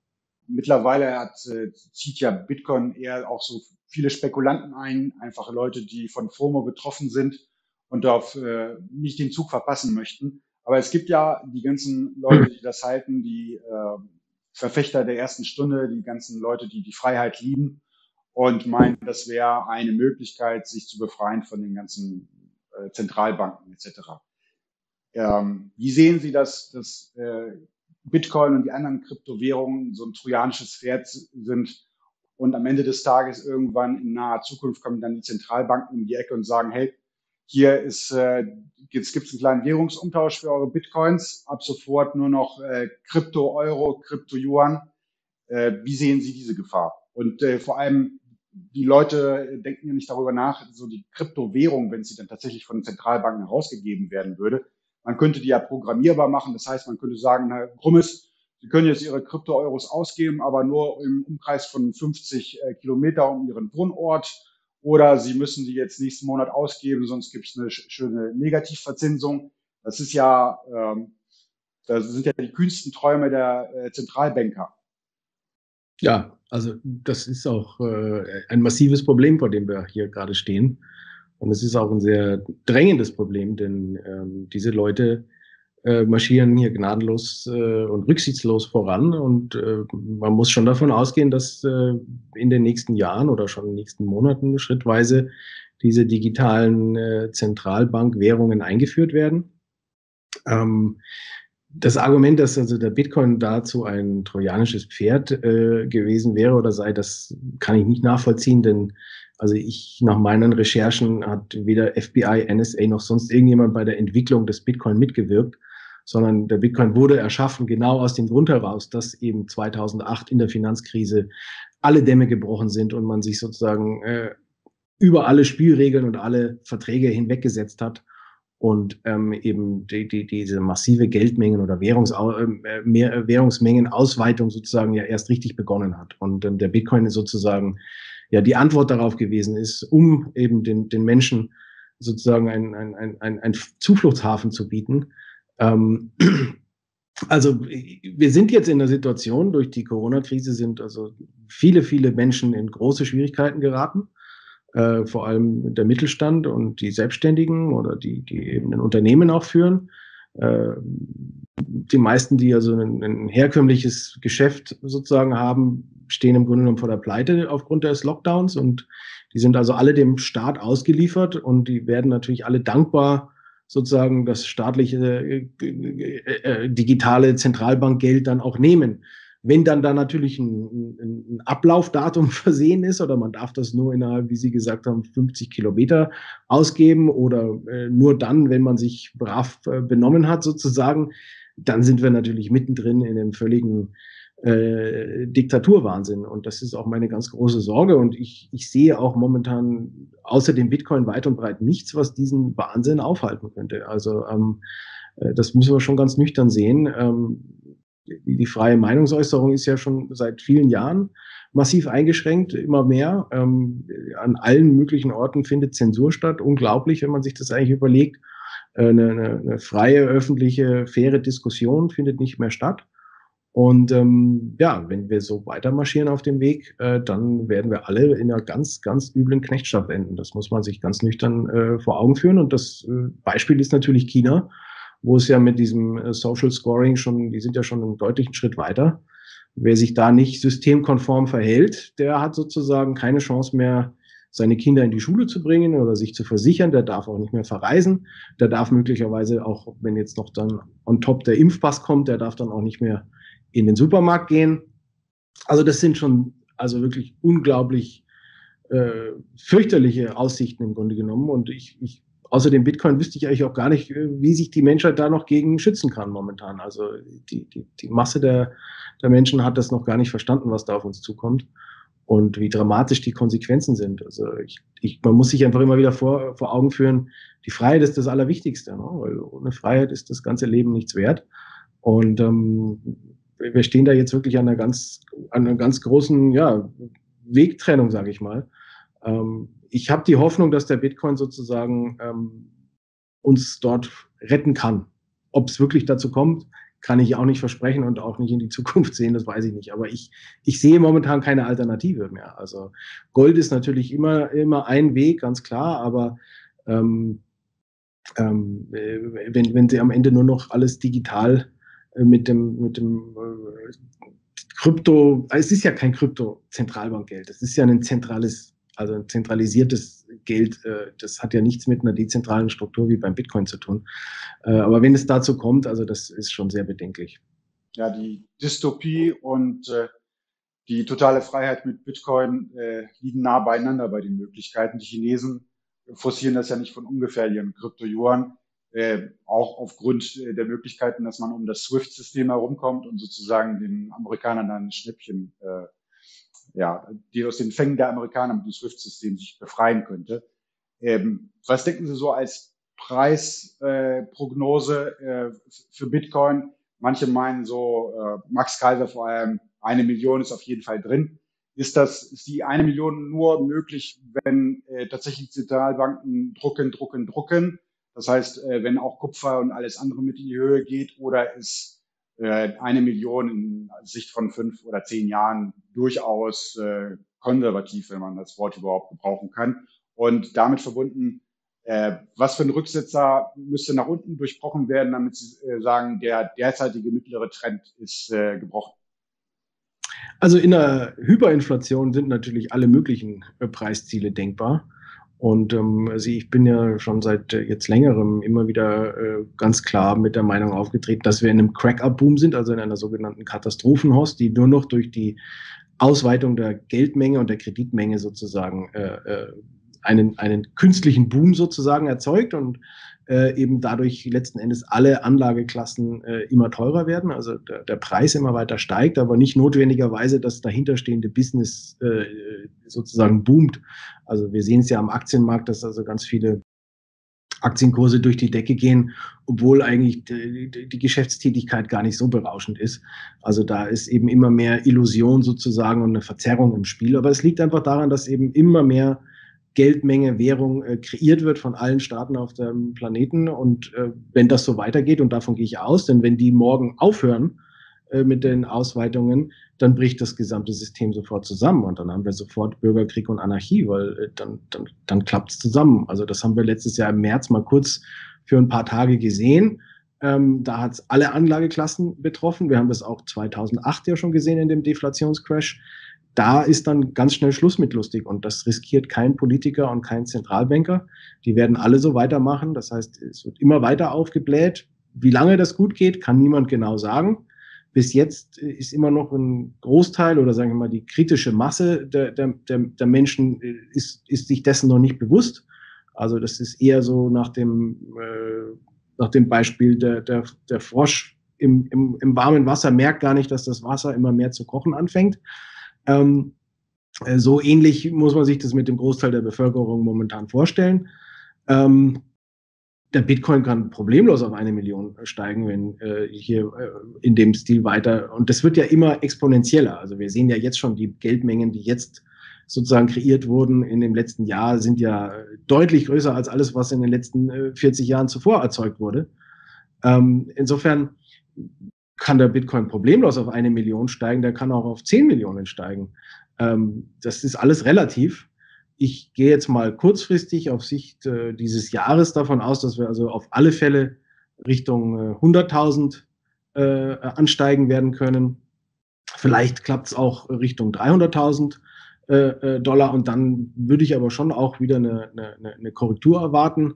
mittlerweile hat, äh, zieht ja Bitcoin eher auch so viele Spekulanten ein, einfach Leute, die von FOMO betroffen sind und auf äh, nicht den Zug verpassen möchten. Aber es gibt ja die ganzen Leute, die das halten, die äh, Verfechter der ersten Stunde, die ganzen Leute, die die Freiheit lieben und meinen, das wäre eine Möglichkeit, sich zu befreien von den ganzen äh, Zentralbanken et cetera. Ähm, wie sehen Sie das, dass äh, Bitcoin und die anderen Kryptowährungen so ein trojanisches Pferd sind und am Ende des Tages irgendwann in naher Zukunft kommen dann die Zentralbanken um die Ecke und sagen, hey, hier ist, äh, jetzt gibt es einen kleinen Währungsumtausch für eure Bitcoins, ab sofort nur noch äh, Krypto-Euro, Krypto-Yuan. Äh, wie sehen Sie diese Gefahr? Und äh, vor allem, die Leute denken ja nicht darüber nach, so die Kryptowährung, wenn sie dann tatsächlich von den Zentralbanken herausgegeben werden würde, man könnte die ja programmierbar machen. Das heißt, man könnte sagen, Herr Grummes, Sie können jetzt Ihre Krypto-Euros ausgeben, aber nur im Umkreis von fünfzig äh, Kilometer um Ihren Wohnort. Oder Sie müssen die jetzt nächsten Monat ausgeben, sonst gibt es eine schöne Negativverzinsung. Das ist ja, ähm, das sind ja die kühnsten Träume der äh, Zentralbanker. Ja, also das ist auch äh, ein massives Problem, vor dem wir hier gerade stehen. Und es ist auch ein sehr drängendes Problem, denn ähm, diese Leute äh, marschieren hier gnadenlos äh, und rücksichtslos voran. Und äh, man muss schon davon ausgehen, dass äh, in den nächsten Jahren oder schon in den nächsten Monaten schrittweise diese digitalen äh, Zentralbankwährungen eingeführt werden. Ähm, Das Argument, dass also der Bitcoin dazu ein trojanisches Pferd äh, gewesen wäre oder sei, das kann ich nicht nachvollziehen, denn also ich nach meinen Recherchen hat weder F B I, N S A noch sonst irgendjemand bei der Entwicklung des Bitcoin mitgewirkt, sondern der Bitcoin wurde erschaffen genau aus dem Grund heraus, dass eben zweitausendacht in der Finanzkrise alle Dämme gebrochen sind und man sich sozusagen äh, über alle Spielregeln und alle Verträge hinweggesetzt hat und ähm, eben die, die, diese massive Geldmengen oder Währungs, äh, mehr, Währungsmengenausweitung sozusagen ja erst richtig begonnen hat. Und ähm, der Bitcoin ist sozusagen ja die Antwort darauf gewesen ist, um eben den, den Menschen sozusagen ein, ein, ein, ein, ein Zufluchtshafen zu bieten. Ähm, also wir sind jetzt in der Situation, durch die Corona-Krise sind also viele, viele Menschen in große Schwierigkeiten geraten. Äh, vor allem der Mittelstand und die Selbstständigen oder die, die eben ein Unternehmen auch führen. Äh, die meisten, die also ein, ein herkömmliches Geschäft sozusagen haben, stehen im Grunde genommen vor der Pleite aufgrund des Lockdowns und die sind also alle dem Staat ausgeliefert und die werden natürlich alle dankbar sozusagen das staatliche äh, äh, digitale Zentralbankgeld dann auch nehmen. Wenn dann da natürlich ein, ein, ein Ablaufdatum versehen ist oder man darf das nur innerhalb, wie Sie gesagt haben, fünfzig Kilometer ausgeben oder äh, nur dann, wenn man sich brav äh, benommen hat sozusagen, dann sind wir natürlich mittendrin in einem völligen äh, Diktaturwahnsinn. Und das ist auch meine ganz große Sorge. Und ich, ich sehe auch momentan außer dem Bitcoin weit und breit nichts, was diesen Wahnsinn aufhalten könnte. Also ähm, äh, das müssen wir schon ganz nüchtern sehen. Ähm, die, die freie Meinungsäußerung ist ja schon seit vielen Jahren massiv eingeschränkt, immer mehr. Ähm, an allen möglichen Orten findet Zensur statt. Unglaublich, wenn man sich das eigentlich überlegt. Äh, eine, eine, eine freie, öffentliche, faire Diskussion findet nicht mehr statt. Und ähm, ja, wenn wir so weiter marschieren auf dem Weg, äh, dann werden wir alle in einer ganz, ganz üblen Knechtschaft enden. Das muss man sich ganz nüchtern äh, vor Augen führen. Und das äh, Beispiel ist natürlich China, wo es ja mit diesem äh, Social Scoring schon, die sind ja schon einen deutlichen Schritt weiter. Wer sich da nicht systemkonform verhält, der hat sozusagen keine Chance mehr, seine Kinder in die Schule zu bringen oder sich zu versichern. Der darf auch nicht mehr verreisen. Der darf möglicherweise auch, wenn jetzt noch dann on top der Impfpass kommt, der darf dann auch nicht mehr in den Supermarkt gehen. Also das sind schon also wirklich unglaublich äh, fürchterliche Aussichten im Grunde genommen. Und ich, ich außer dem Bitcoin wüsste ich eigentlich auch gar nicht, wie sich die Menschheit da noch gegen schützen kann momentan. Also die, die, die Masse der, der Menschen hat das noch gar nicht verstanden, was da auf uns zukommt und wie dramatisch die Konsequenzen sind. Also ich, ich, man muss sich einfach immer wieder vor, vor Augen führen, die Freiheit ist das Allerwichtigste, ne? Weil ohne Freiheit ist das ganze Leben nichts wert. Und ähm, wir stehen da jetzt wirklich an einer ganz, an einer ganz großen ja, Wegtrennung, sage ich mal. Ähm, ich habe die Hoffnung, dass der Bitcoin sozusagen ähm, uns dort retten kann. Ob es wirklich dazu kommt, kann ich auch nicht versprechen und auch nicht in die Zukunft sehen, das weiß ich nicht. Aber ich, ich sehe momentan keine Alternative mehr. Also Gold ist natürlich immer, immer ein Weg, ganz klar, aber ähm, ähm, wenn, wenn sie am Ende nur noch alles digital äh, mit dem, mit dem äh, Krypto, es ist ja kein Krypto-Zentralbankgeld, es ist ja ein zentrales, also ein zentralisiertes Geld, äh, das hat ja nichts mit einer dezentralen Struktur wie beim Bitcoin zu tun. Äh, aber wenn es dazu kommt, also das ist schon sehr bedenklich. Ja, die Dystopie und äh, die totale Freiheit mit Bitcoin äh, liegen nah beieinander bei den Möglichkeiten. Die Chinesen forcieren das ja nicht von ungefähr, ihren Krypto-Yuan, äh, auch aufgrund äh, der Möglichkeiten, dass man um das SWIFT-System herumkommt und sozusagen den Amerikanern dann ein Schnäppchen, äh, ja, die aus den Fängen der Amerikaner mit dem SWIFT-System sich befreien könnte. Ähm, was denken Sie so als Preisprognose äh, äh, für Bitcoin? Manche meinen so, äh, Max Kaiser vor allem, eine Million ist auf jeden Fall drin. Ist das, ist die eine Million nur möglich, wenn äh, tatsächlich Zentralbanken drucken, drucken, drucken? Das heißt, äh, wenn auch Kupfer und alles andere mit in die Höhe geht, oder ist äh, eine Million in Sicht von fünf oder zehn Jahren durchaus äh, konservativ, wenn man das Wort überhaupt gebrauchen kann? Und damit verbunden, äh, was für ein Rücksetzer müsste nach unten durchbrochen werden, damit Sie äh, sagen, der derzeitige mittlere Trend ist äh, gebrochen? Also in der Hyperinflation sind natürlich alle möglichen äh, Preisziele denkbar. Und ähm, also ich bin ja schon seit äh, jetzt längerem immer wieder äh, ganz klar mit der Meinung aufgetreten, dass wir in einem Crack-Up-Boom sind, also in einer sogenannten Katastrophenhost, die nur noch durch die Ausweitung der Geldmenge und der Kreditmenge sozusagen äh, äh, einen, einen künstlichen Boom sozusagen erzeugt und äh, eben dadurch letzten Endes alle Anlageklassen äh, immer teurer werden, also der, der Preis immer weiter steigt, aber nicht notwendigerweise das dahinterstehende Business äh, sozusagen boomt. Also wir sehen es ja am Aktienmarkt, dass also ganz viele Aktienkurse durch die Decke gehen, obwohl eigentlich die, die, die Geschäftstätigkeit gar nicht so berauschend ist. Also da ist eben immer mehr Illusion sozusagen und eine Verzerrung im Spiel. Aber es liegt einfach daran, dass eben immer mehr Geldmenge, Währung äh, kreiert wird von allen Staaten auf dem Planeten. Und äh, wenn das so weitergeht, und davon gehe ich aus, denn wenn die morgen aufhören äh, mit den Ausweitungen, dann bricht das gesamte System sofort zusammen. Und dann haben wir sofort Bürgerkrieg und Anarchie, weil äh, dann, dann, dann klappt es zusammen. Also das haben wir letztes Jahr im März mal kurz für ein paar Tage gesehen. Ähm, da hat es alle Anlageklassen betroffen. Wir haben das auch zweitausendacht ja schon gesehen in dem Deflationscrash. Da ist dann ganz schnell Schluss mit lustig und das riskiert kein Politiker und kein Zentralbanker. Die werden alle so weitermachen. Das heißt, es wird immer weiter aufgebläht. Wie lange das gut geht, kann niemand genau sagen. Bis jetzt ist immer noch ein Großteil oder sagen wir mal die kritische Masse der, der, der Menschen ist, ist sich dessen noch nicht bewusst. Also das ist eher so nach dem, äh, nach dem Beispiel der, der, der Frosch im, im, im warmen Wasser merkt gar nicht, dass das Wasser immer mehr zu kochen anfängt. Ähm, so ähnlich muss man sich das mit dem Großteil der Bevölkerung momentan vorstellen. Ähm, der Bitcoin kann problemlos auf eine Million steigen, wenn äh, hier äh, in dem Stil weiter. Und das wird ja immer exponentieller. Also wir sehen ja jetzt schon die Geldmengen, die jetzt sozusagen kreiert wurden in dem letzten Jahr, sind ja deutlich größer als alles, was in den letzten äh, vierzig Jahren zuvor erzeugt wurde. Ähm, insofern kann der Bitcoin problemlos auf eine Million steigen, der kann auch auf zehn Millionen steigen. Ähm, das ist alles relativ. Ich gehe jetzt mal kurzfristig auf Sicht äh, dieses Jahres davon aus, dass wir also auf alle Fälle Richtung äh, hunderttausend äh, ansteigen werden können. Vielleicht klappt es auch Richtung dreihunderttausend äh, Dollar und dann würde ich aber schon auch wieder eine, eine, eine Korrektur erwarten.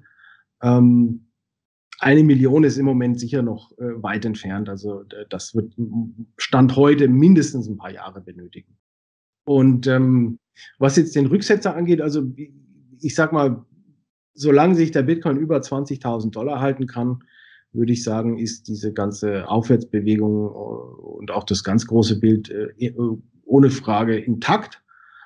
Ähm, Eine Million ist im Moment sicher noch äh, weit entfernt. Also äh, das wird Stand heute mindestens ein paar Jahre benötigen. Und ähm, was jetzt den Rücksetzer angeht, also ich sag mal, solange sich der Bitcoin über zwanzigtausend Dollar halten kann, würde ich sagen, ist diese ganze Aufwärtsbewegung und auch das ganz große Bild äh, ohne Frage intakt.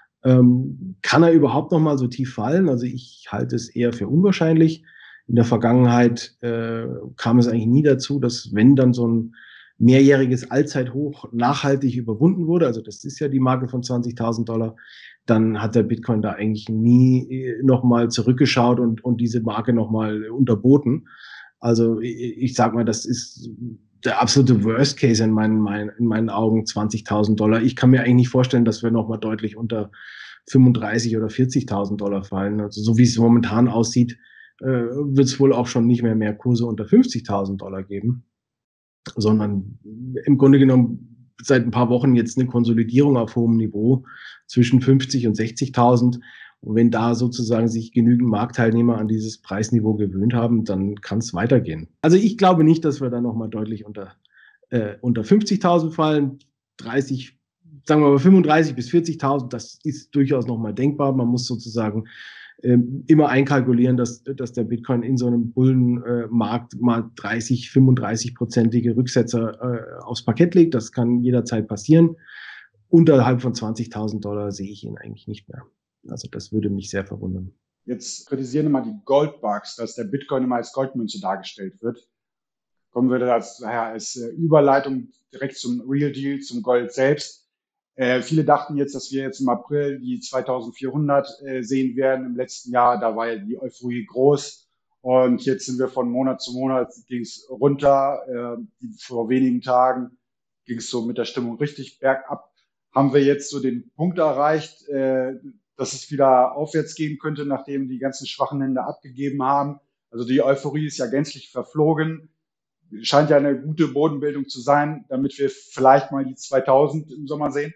Ähm, kann er überhaupt noch mal so tief fallen? Also ich halte es eher für unwahrscheinlich. In der Vergangenheit äh, kam es eigentlich nie dazu, dass wenn dann so ein mehrjähriges Allzeithoch nachhaltig überwunden wurde, also das ist ja die Marke von zwanzigtausend Dollar, dann hat der Bitcoin da eigentlich nie nochmal zurückgeschaut und, und diese Marke nochmal unterboten. Also ich, ich sag mal, das ist der absolute Worst Case in meinen, mein, in meinen Augen zwanzigtausend Dollar. Ich kann mir eigentlich nicht vorstellen, dass wir nochmal deutlich unter fünfunddreißig oder vierzigtausend Dollar fallen. Also so wie es momentan aussieht, äh, wird es wohl auch schon nicht mehr mehr Kurse unter fünfzigtausend Dollar geben, sondern im Grunde genommen seit ein paar Wochen jetzt eine Konsolidierung auf hohem Niveau zwischen fünfzig und sechzigtausend. Und wenn da sozusagen sich genügend Marktteilnehmer an dieses Preisniveau gewöhnt haben, dann kann es weitergehen. Also ich glaube nicht, dass wir da nochmal deutlich unter, äh, unter fünfzigtausend fallen. dreißig, sagen wir mal fünfunddreißig bis vierzigtausend, das ist durchaus nochmal denkbar. Man muss sozusagen äh, immer einkalkulieren, dass, dass der Bitcoin in so einem Bullenmarkt äh, mal dreißig, fünfunddreißig-prozentige Rücksetzer äh, aufs Parkett legt. Das kann jederzeit passieren. Unterhalb von zwanzigtausend Dollar sehe ich ihn eigentlich nicht mehr. Also das würde mich sehr verwundern. Jetzt kritisieren immer die Goldbugs, dass der Bitcoin immer als Goldmünze dargestellt wird. Kommen wir das daher als Überleitung direkt zum Real Deal, zum Gold selbst. Äh, viele dachten jetzt, dass wir jetzt im April die zweitausendvierhundert äh, sehen werden im letzten Jahr. Da war ja die Euphorie groß. Und jetzt sind wir von Monat zu Monat, ging es runter. Äh, vor wenigen Tagen ging es so mit der Stimmung richtig bergab. Haben wir jetzt so den Punkt erreicht, äh, dass es wieder aufwärts gehen könnte, nachdem die ganzen schwachen Hände abgegeben haben. Also die Euphorie ist ja gänzlich verflogen. Scheint ja eine gute Bodenbildung zu sein, damit wir vielleicht mal die zweitausend im Sommer sehen.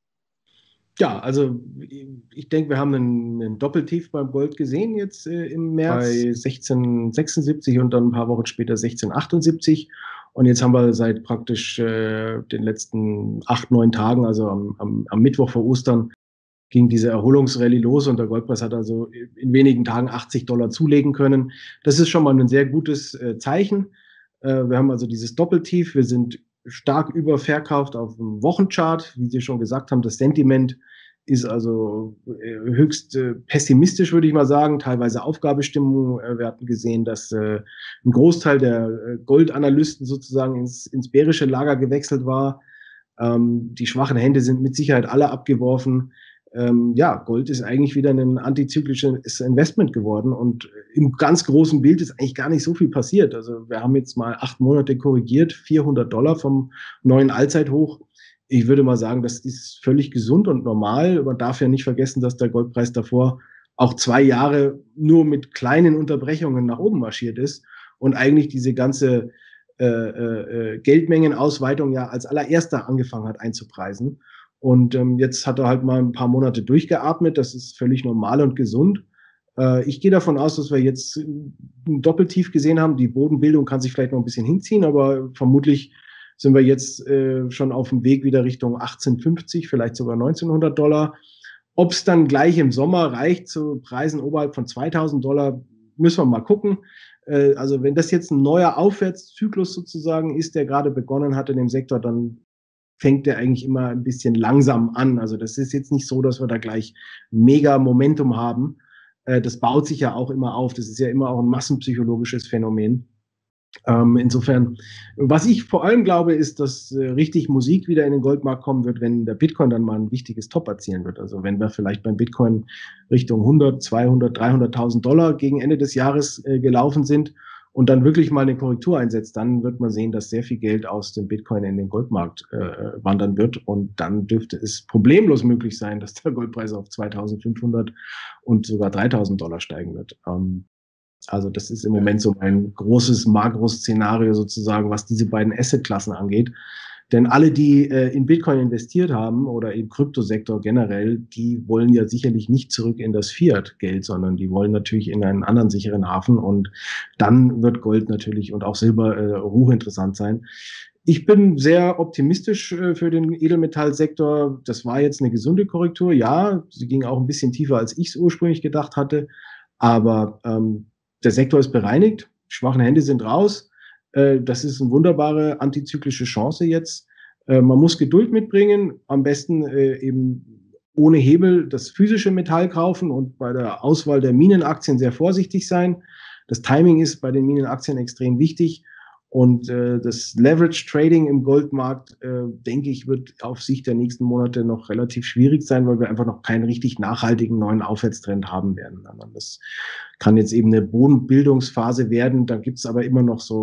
Ja, also ich denke, wir haben einen, einen Doppeltief beim Gold gesehen jetzt äh, im März bei sechzehn sechsundsiebzig und dann ein paar Wochen später sechzehn achtundsiebzig. Und jetzt haben wir seit praktisch äh, den letzten acht, neun Tagen, also am, am, am Mittwoch vor Ostern, ging diese Erholungsrallye los und der Goldpreis hat also in wenigen Tagen achtzig Dollar zulegen können. Das ist schon mal ein sehr gutes äh, Zeichen. Äh, wir haben also dieses Doppeltief. Wir sind stark überverkauft auf dem Wochenchart. Wie Sie schon gesagt haben, das Sentiment ist also äh, höchst äh, pessimistisch, würde ich mal sagen. Teilweise Aufgabestimmung. Äh, wir hatten gesehen, dass äh, ein Großteil der äh, Goldanalysten sozusagen ins, ins bärische Lager gewechselt war. Ähm, die schwachen Hände sind mit Sicherheit alle abgeworfen. Ähm, ja, Gold ist eigentlich wieder ein antizyklisches Investment geworden und im ganz großen Bild ist eigentlich gar nicht so viel passiert. Also wir haben jetzt mal acht Monate korrigiert, vierhundert Dollar vom neuen Allzeithoch. Ich würde mal sagen, das ist völlig gesund und normal. Man darf ja nicht vergessen, dass der Goldpreis davor auch zwei Jahre nur mit kleinen Unterbrechungen nach oben marschiert ist und eigentlich diese ganze äh, äh, Geldmengenausweitung ja als allererster angefangen hat einzupreisen. Und ähm, jetzt hat er halt mal ein paar Monate durchgeatmet. Das ist völlig normal und gesund. Äh, ich gehe davon aus, dass wir jetzt ein Doppeltief gesehen haben. Die Bodenbildung kann sich vielleicht noch ein bisschen hinziehen, aber vermutlich sind wir jetzt äh, schon auf dem Weg wieder Richtung achtzehnhundertfünfzig, vielleicht sogar neunzehnhundert Dollar. Ob es dann gleich im Sommer reicht zu Preisen oberhalb von zweitausend Dollar, müssen wir mal gucken. Äh, also wenn das jetzt ein neuer Aufwärtszyklus sozusagen ist, der gerade begonnen hat in dem Sektor, dann fängt der eigentlich immer ein bisschen langsam an. Also das ist jetzt nicht so, dass wir da gleich mega Momentum haben. Äh, das baut sich ja auch immer auf. Das ist ja immer auch ein massenpsychologisches Phänomen. Ähm, insofern, was ich vor allem glaube, ist, dass äh, richtig Musik wieder in den Goldmarkt kommen wird, wenn der Bitcoin dann mal ein wichtiges Top erzielen wird. Also wenn wir vielleicht beim Bitcoin Richtung hundert, zweihundert, dreihunderttausend Dollar gegen Ende des Jahres äh, gelaufen sind und dann wirklich mal eine Korrektur einsetzt, dann wird man sehen, dass sehr viel Geld aus dem Bitcoin in den Goldmarkt äh, wandern wird. Und dann dürfte es problemlos möglich sein, dass der Goldpreis auf zweitausendfünfhundert und sogar dreitausend Dollar steigen wird. Ähm, also das ist im Moment so ein großes Makro-Szenario sozusagen, was diese beiden Assetklassen angeht. Denn alle, die äh, in Bitcoin investiert haben oder im Kryptosektor generell, die wollen ja sicherlich nicht zurück in das Fiat-Geld, sondern die wollen natürlich in einen anderen sicheren Hafen. Und dann wird Gold natürlich und auch Silber äh, hochinteressant sein. Ich bin sehr optimistisch äh, für den Edelmetallsektor. Das war jetzt eine gesunde Korrektur. Ja, sie ging auch ein bisschen tiefer, als ich es ursprünglich gedacht hatte. Aber ähm, der Sektor ist bereinigt, schwachen Hände sind raus. Das ist eine wunderbare antizyklische Chance jetzt. Man muss Geduld mitbringen, am besten eben ohne Hebel das physische Metall kaufen und bei der Auswahl der Minenaktien sehr vorsichtig sein. Das Timing ist bei den Minenaktien extrem wichtig und das Leverage Trading im Goldmarkt, denke ich, wird auf Sicht der nächsten Monate noch relativ schwierig sein, weil wir einfach noch keinen richtig nachhaltigen neuen Aufwärtstrend haben werden. Das kann jetzt eben eine Bodenbildungsphase werden. Da gibt es aber immer noch so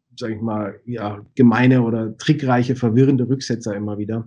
sage ich mal, ja, gemeine oder trickreiche, verwirrende Rücksetzer immer wieder.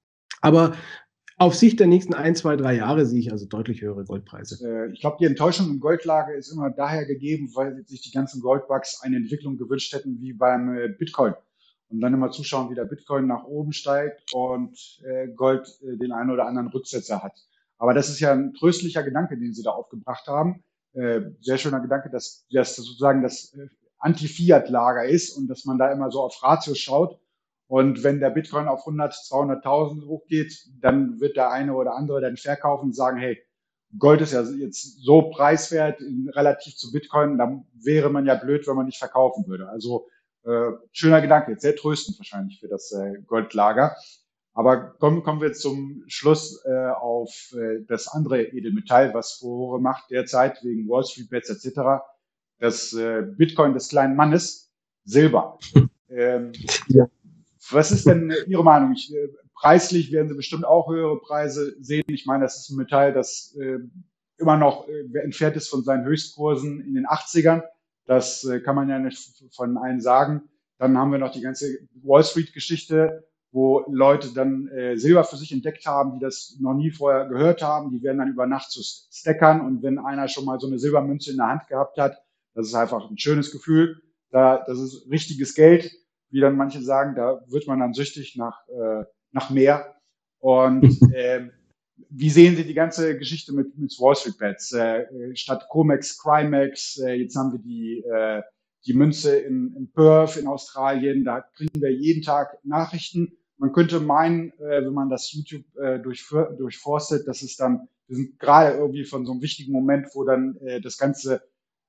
Aber auf Sicht der nächsten ein, zwei, drei Jahre sehe ich also deutlich höhere Goldpreise. Äh, Ich glaube, die Enttäuschung im Goldlager ist immer daher gegeben, weil sich die ganzen Goldbugs eine Entwicklung gewünscht hätten wie beim äh, Bitcoin. Und dann immer zuschauen, wie der Bitcoin nach oben steigt und äh, Gold äh, den einen oder anderen Rücksetzer hat. Aber das ist ja ein tröstlicher Gedanke, den Sie da aufgebracht haben. Äh, sehr schöner Gedanke, dass das sozusagen das äh, Anti-Fiat-Lager ist und dass man da immer so auf Ratios schaut. Und wenn der Bitcoin auf hundert, zweihunderttausend hochgeht, dann wird der eine oder andere dann verkaufen und sagen, hey, Gold ist ja jetzt so preiswert in, relativ zu Bitcoin, dann wäre man ja blöd, wenn man nicht verkaufen würde. Also äh, schöner Gedanke, sehr tröstend wahrscheinlich für das äh, Goldlager. Aber kommen, kommen wir zum Schluss äh, auf äh, das andere Edelmetall, was Furore macht derzeit wegen Wall Street Bets et cetera. Das äh, Bitcoin des kleinen Mannes, Silber. Ähm, Ja. Was ist denn Ihre Meinung? Ich, äh, preislich werden Sie bestimmt auch höhere Preise sehen. Ich meine, das ist ein Metall, das äh, immer noch äh, entfernt ist von seinen Höchstkursen in den achtzigern. Das äh, kann man ja nicht von allen sagen. Dann haben wir noch die ganze Wall Street-Geschichte, wo Leute dann äh, Silber für sich entdeckt haben, die das noch nie vorher gehört haben. Die werden dann über Nacht zu Stackern. Und wenn einer schon mal so eine Silbermünze in der Hand gehabt hat, das ist einfach ein schönes Gefühl. Da, das ist richtiges Geld, wie dann manche sagen, da wird man dann süchtig nach, äh, nach mehr. Und äh, wie sehen Sie die ganze Geschichte mit, mit Wall Street Bets? Äh, statt Comex, Crimex, äh, jetzt haben wir die, äh, die Münze in, in Perth in Australien, da kriegen wir jeden Tag Nachrichten. Man könnte meinen, äh, wenn man das YouTube äh, durchf- durchforstet, dass es dann, wir sind gerade irgendwie von so einem wichtigen Moment, wo dann äh, das Ganze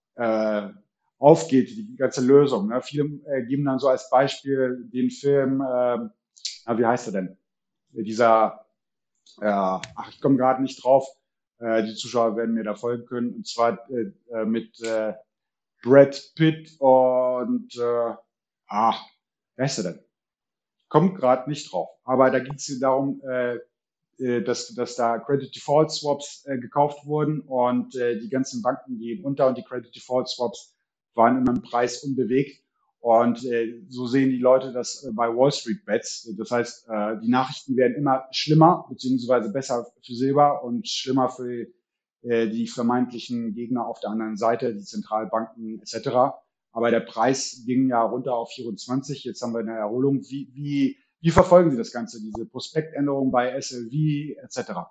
äh, aufgeht, die ganze Lösung. Ne? Viele äh, geben dann so als Beispiel den Film, äh, na, wie heißt er denn? Dieser, äh, ach, ich komme gerade nicht drauf, äh, die Zuschauer werden mir da folgen können, und zwar äh, äh, mit äh, Brad Pitt und, äh, ach, wer ist er denn? Kommt gerade nicht drauf. Aber da ging es darum, äh, äh, dass, dass da Credit Default Swaps äh, gekauft wurden und äh, die ganzen Banken gehen unter und die Credit Default Swaps waren immer im Preis unbewegt. Und äh, so sehen die Leute das äh, bei Wall Street Bets. Das heißt, äh, die Nachrichten werden immer schlimmer, beziehungsweise besser für Silber und schlimmer für äh, die vermeintlichen Gegner auf der anderen Seite, die Zentralbanken et cetera. Aber der Preis ging ja runter auf vierundzwanzig. Jetzt haben wir eine Erholung. Wie, wie, wie verfolgen Sie das Ganze, diese Prospektänderungen bei S L V et cetera?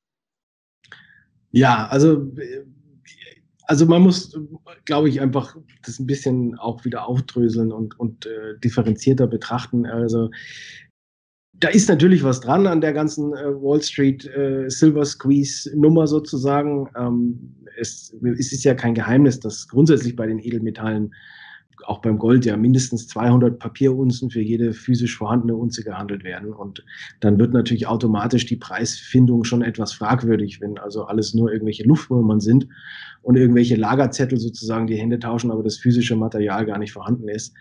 Ja, also, also man muss, glaube ich, einfach das ein bisschen auch wieder aufdröseln und, und äh, differenzierter betrachten. Also da ist natürlich was dran an der ganzen äh, Wall Street äh, Silver Squeeze Nummer sozusagen. Ähm, es, es ist ja kein Geheimnis, dass grundsätzlich bei den Edelmetallen, auch beim Gold, ja mindestens zweihundert Papierunzen für jede physisch vorhandene Unze gehandelt werden. Und dann wird natürlich automatisch die Preisfindung schon etwas fragwürdig, wenn also alles nur irgendwelche Luftnummern sind und irgendwelche Lagerzettel sozusagen die Hände tauschen, aber das physische Material gar nicht vorhanden ist.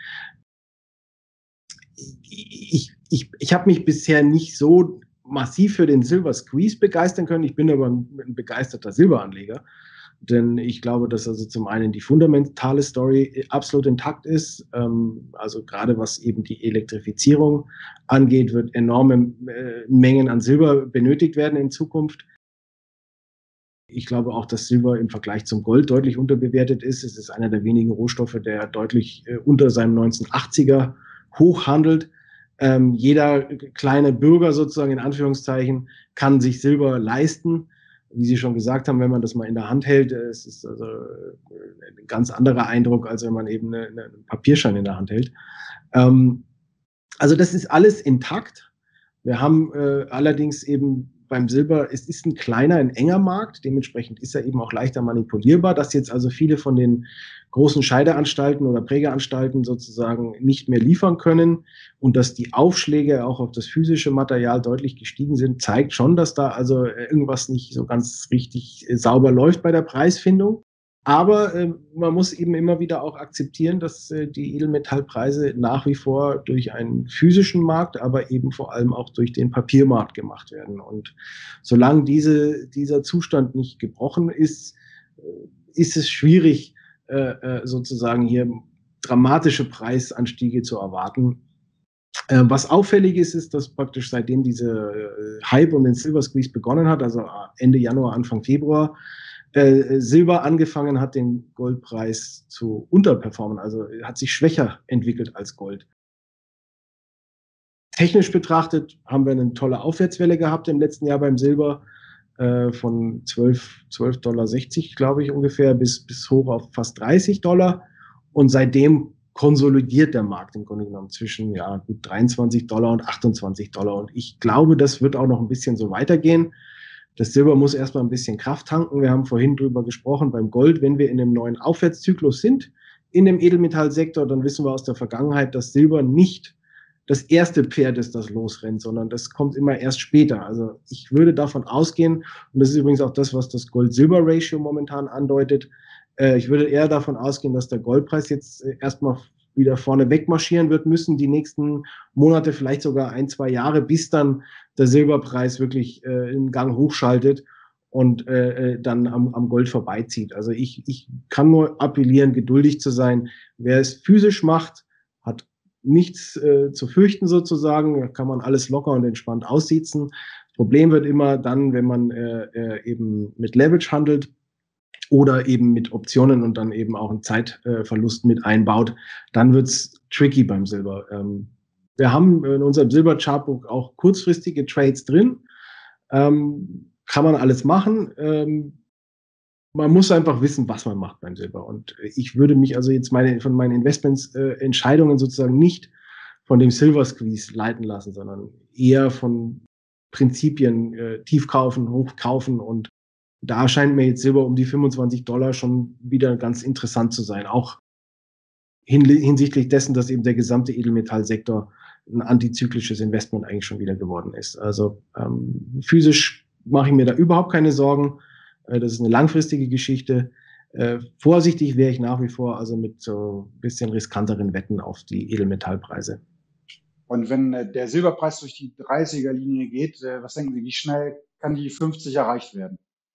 Ich, ich, ich habe mich bisher nicht so massiv für den Silver Squeeze begeistern können. Ich bin aber ein begeisterter Silberanleger. Denn ich glaube, dass also zum einen die fundamentale Story absolut intakt ist. Ähm, also gerade was eben die Elektrifizierung angeht, wird enorme äh, Mengen an Silber benötigt werden in Zukunft. Ich glaube auch, dass Silber im Vergleich zum Gold deutlich unterbewertet ist. Es ist einer der wenigen Rohstoffe, der deutlich äh, unter seinem neunzehnhundertachtziger Hoch handelt. Ähm, jeder kleine Bürger sozusagen in Anführungszeichen kann sich Silber leisten. Wie Sie schon gesagt haben, wenn man das mal in der Hand hält, es ist also ein ganz anderer Eindruck, als wenn man eben eine, eine, einen Papierschein in der Hand hält. Ähm, also das ist alles intakt. Wir haben äh, allerdings eben beim Silber, es ist ein kleiner, ein enger Markt, dementsprechend ist er eben auch leichter manipulierbar, dass jetzt also viele von den großen Scheideanstalten oder Prägeanstalten sozusagen nicht mehr liefern können und dass die Aufschläge auch auf das physische Material deutlich gestiegen sind, zeigt schon, dass da also irgendwas nicht so ganz richtig sauber läuft bei der Preisfindung. Aber äh, man muss eben immer wieder auch akzeptieren, dass äh, die Edelmetallpreise nach wie vor durch einen physischen Markt, aber eben vor allem auch durch den Papiermarkt gemacht werden. Und solange diese, dieser Zustand nicht gebrochen ist, äh, ist es schwierig, äh, sozusagen hier dramatische Preisanstiege zu erwarten. Äh, was auffällig ist, ist, dass praktisch seitdem diese äh, Hype um den Silver Squeeze begonnen hat, also Ende Januar, Anfang Februar, äh, Silber angefangen hat, den Goldpreis zu unterperformen, also hat sich schwächer entwickelt als Gold. Technisch betrachtet haben wir eine tolle Aufwärtswelle gehabt im letzten Jahr beim Silber, äh, von zwölf Dollar sechzig, glaube ich, ungefähr, bis, bis hoch auf fast dreißig Dollar. Und seitdem konsolidiert der Markt im Grunde genommen zwischen ja, gut dreiundzwanzig Dollar und achtundzwanzig Dollar. Und ich glaube, das wird auch noch ein bisschen so weitergehen. Das Silber muss erstmal ein bisschen Kraft tanken. Wir haben vorhin drüber gesprochen beim Gold. Wenn wir in einem neuen Aufwärtszyklus sind, in dem Edelmetallsektor, dann wissen wir aus der Vergangenheit, dass Silber nicht das erste Pferd ist, das losrennt, sondern das kommt immer erst später. Also ich würde davon ausgehen, und das ist übrigens auch das, was das Gold-Silber-Ratio momentan andeutet, äh, ich würde eher davon ausgehen, dass der Goldpreis jetzt äh, erstmal wieder vorne wegmarschieren wird müssen, die nächsten Monate, vielleicht sogar ein, zwei Jahre, bis dann der Silberpreis wirklich äh, in Gang hochschaltet und äh, dann am, am Gold vorbeizieht. Also ich, ich kann nur appellieren, geduldig zu sein. Wer es physisch macht, hat nichts äh, zu fürchten sozusagen, da kann man alles locker und entspannt aussitzen. Das Problem wird immer dann, wenn man äh, äh, eben mit Leverage handelt oder eben mit Optionen und dann eben auch einen Zeitverlust äh, mit einbaut, dann wird's tricky beim Silber. Ähm, wir haben in unserem Silber-Chartbook auch kurzfristige Trades drin, ähm, kann man alles machen. Ähm, man muss einfach wissen, was man macht beim Silber. Und ich würde mich also jetzt meine, von meinen Investments, äh, Entscheidungen sozusagen nicht von dem Silver Squeeze leiten lassen, sondern eher von Prinzipien, äh, tief kaufen, hoch kaufen. Und da scheint mir jetzt Silber um die fünfundzwanzig Dollar schon wieder ganz interessant zu sein. Auch hin, hinsichtlich dessen, dass eben der gesamte Edelmetallsektor ein antizyklisches Investment eigentlich schon wieder geworden ist. Also ähm, physisch mache ich mir da überhaupt keine Sorgen. Das ist eine langfristige Geschichte. Äh, vorsichtig wäre ich nach wie vor, also mit so ein bisschen riskanteren Wetten auf die Edelmetallpreise. Und wenn äh, der Silberpreis durch die dreißiger-Linie geht, äh, was denken Sie, wie schnell kann die fünfzig erreicht werden?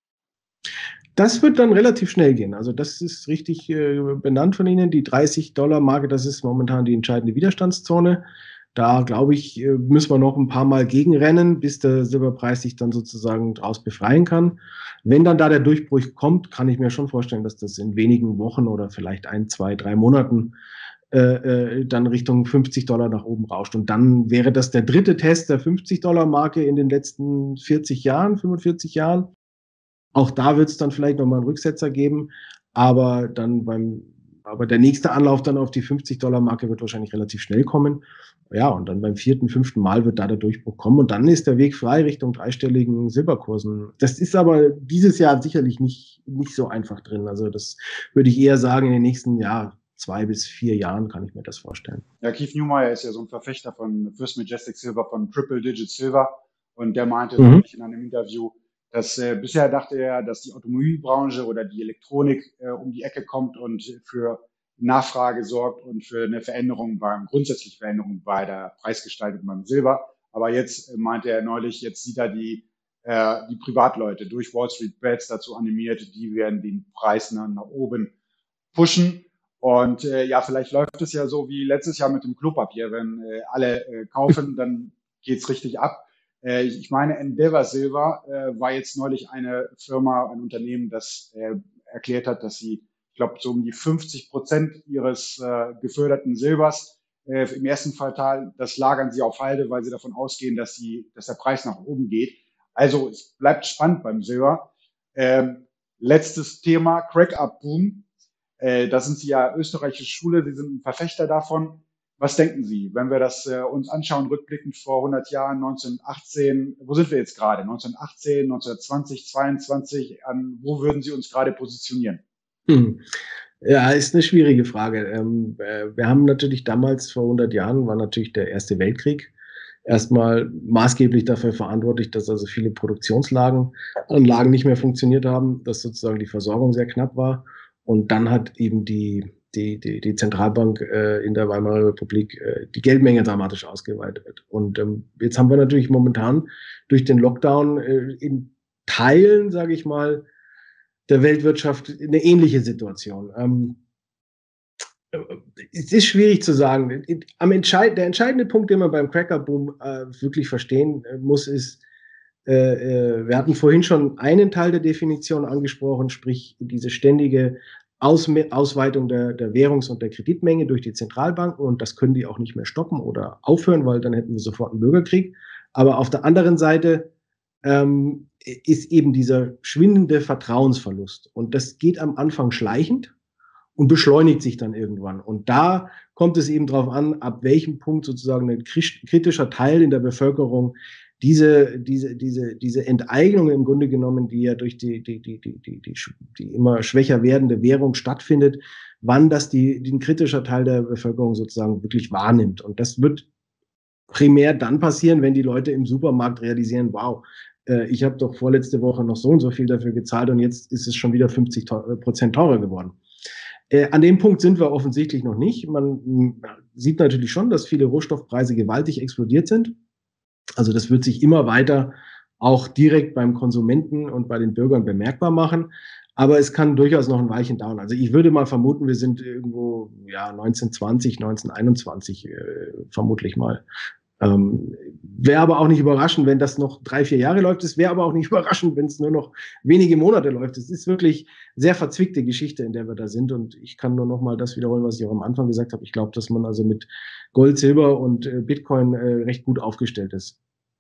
Das wird dann relativ schnell gehen. Also das ist richtig äh, benannt von Ihnen. Die dreißig Dollar Marke, das ist momentan die entscheidende Widerstandszone. Da, glaube ich, müssen wir noch ein paar Mal gegenrennen, bis der Silberpreis sich dann sozusagen daraus befreien kann. Wenn dann da der Durchbruch kommt, kann ich mir schon vorstellen, dass das in wenigen Wochen oder vielleicht ein, zwei, drei Monaten äh, äh, dann Richtung fünfzig Dollar nach oben rauscht. Und dann wäre das der dritte Test der fünfzig Dollar Marke in den letzten vierzig Jahren, fünfundvierzig Jahren. Auch da wird es dann vielleicht nochmal einen Rücksetzer geben, aber dann beim Aber der nächste Anlauf dann auf die fünfzig Dollar Marke wird wahrscheinlich relativ schnell kommen. Ja, und dann beim vierten, fünften Mal wird da der Durchbruch kommen und dann ist der Weg frei Richtung dreistelligen Silberkursen. Das ist aber dieses Jahr sicherlich nicht, nicht so einfach drin. Also das würde ich eher sagen, in den nächsten Jahr, zwei bis vier Jahren kann ich mir das vorstellen. Ja, Keith Neumeyer ist ja so ein Verfechter von First Majestic Silver, von Triple Digit Silver. Und der meinte Mhm. in einem Interview, dass äh, bisher dachte er, dass die Automobilbranche oder die Elektronik äh, um die Ecke kommt und für Nachfrage sorgt und für eine Veränderung beim, grundsätzliche Veränderung bei der Preisgestaltung beim Silber. Aber jetzt äh, meinte er neulich, jetzt sieht er die, äh, die Privatleute durch Wall Street Bets dazu animiert, die werden den Preis nach, nach oben pushen. Und äh, ja, vielleicht läuft es ja so wie letztes Jahr mit dem Klopapier. Wenn äh, alle äh, kaufen, dann geht's richtig ab. Äh, ich meine, Endeavor Silver äh, war jetzt neulich eine Firma, ein Unternehmen, das äh, erklärt hat, dass sie, ich glaube, so um die fünfzig Prozent ihres äh, geförderten Silbers äh, im ersten Quartal, das lagern sie auf Halde, weil sie davon ausgehen, dass, sie, dass der Preis nach oben geht. Also es bleibt spannend beim Silber. Ähm, letztes Thema, Crack-Up-Boom. Äh, da sind Sie ja österreichische Schule, Sie sind ein Verfechter davon. Was denken Sie, wenn wir das äh, uns anschauen, rückblickend vor hundert Jahren, neunzehnhundertachtzehn, wo sind wir jetzt gerade? neunzehnhundertachtzehn, neunzehnhundertzwanzig, zweiundzwanzig, an wo würden Sie uns gerade positionieren? Hm. Ja, ist eine schwierige Frage. Ähm, äh, wir haben natürlich damals, vor hundert Jahren, war natürlich der Erste Weltkrieg erstmal maßgeblich dafür verantwortlich, dass also viele Produktionslagen, Anlagen nicht mehr funktioniert haben, dass sozusagen die Versorgung sehr knapp war. Und dann hat eben die, die, die, die Zentralbank äh, in der Weimarer Republik äh, die Geldmenge dramatisch ausgeweitet. Und ähm, jetzt haben wir natürlich momentan durch den Lockdown äh, in Teilen, sage ich mal, der Weltwirtschaft eine ähnliche Situation. Ähm, es ist schwierig zu sagen. Am Entscheid der entscheidende Punkt, den man beim Cracker-Boom äh, wirklich verstehen äh, muss, ist, äh, äh, wir hatten vorhin schon einen Teil der Definition angesprochen, sprich diese ständige Aus Ausweitung der, der Währungs- und der Kreditmenge durch die Zentralbanken, und das können die auch nicht mehr stoppen oder aufhören, weil dann hätten wir sofort einen Bürgerkrieg. Aber auf der anderen Seite ähm, ist eben dieser schwindende Vertrauensverlust, und das geht am Anfang schleichend und beschleunigt sich dann irgendwann. Und da kommt es eben darauf an, ab welchem Punkt sozusagen ein kritischer Teil in der Bevölkerung diese, diese, diese, diese Enteignung im Grunde genommen, die ja durch die, die, die, die, die, die, die immer schwächer werdende Währung stattfindet, wann das die, die ein kritischer Teil der Bevölkerung sozusagen wirklich wahrnimmt. Und das wird primär dann passieren, wenn die Leute im Supermarkt realisieren, wow, äh, ich habe doch vorletzte Woche noch so und so viel dafür gezahlt und jetzt ist es schon wieder fünfzig Prozent teurer geworden. Äh, an dem Punkt sind wir offensichtlich noch nicht. Man m, sieht natürlich schon, dass viele Rohstoffpreise gewaltig explodiert sind. Also das wird sich immer weiter auch direkt beim Konsumenten und bei den Bürgern bemerkbar machen. Aber es kann durchaus noch ein Weilchen dauern. Also ich würde mal vermuten, wir sind irgendwo ja neunzehnhundertzwanzig, neunzehnhunderteinundzwanzig äh, vermutlich mal. Ähm, wäre aber auch nicht überraschend, wenn das noch drei, vier Jahre läuft. Es wäre aber auch nicht überraschend, wenn es nur noch wenige Monate läuft. Es ist wirklich sehr verzwickte Geschichte, in der wir da sind. Und ich kann nur noch mal das wiederholen, was ich auch am Anfang gesagt habe. Ich glaube, dass man also mit Gold, Silber und äh, Bitcoin äh, recht gut aufgestellt ist.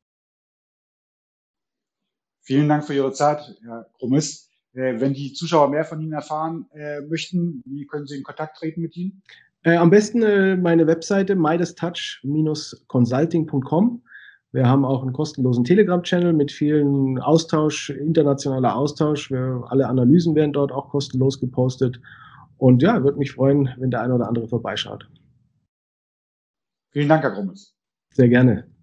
Vielen Dank für Ihre Zeit, Herr Krummes. Äh, wenn die Zuschauer mehr von Ihnen erfahren äh, möchten, wie können Sie in Kontakt treten mit Ihnen? Äh, am besten äh, meine Webseite midastouch Bindestrich consulting Punkt com. Wir haben auch einen kostenlosen Telegram-Channel mit vielen Austausch, internationaler Austausch. Wir, alle Analysen werden dort auch kostenlos gepostet. Und ja, würde mich freuen, wenn der eine oder andere vorbeischaut. Vielen Dank, Herr Krummes. Sehr gerne.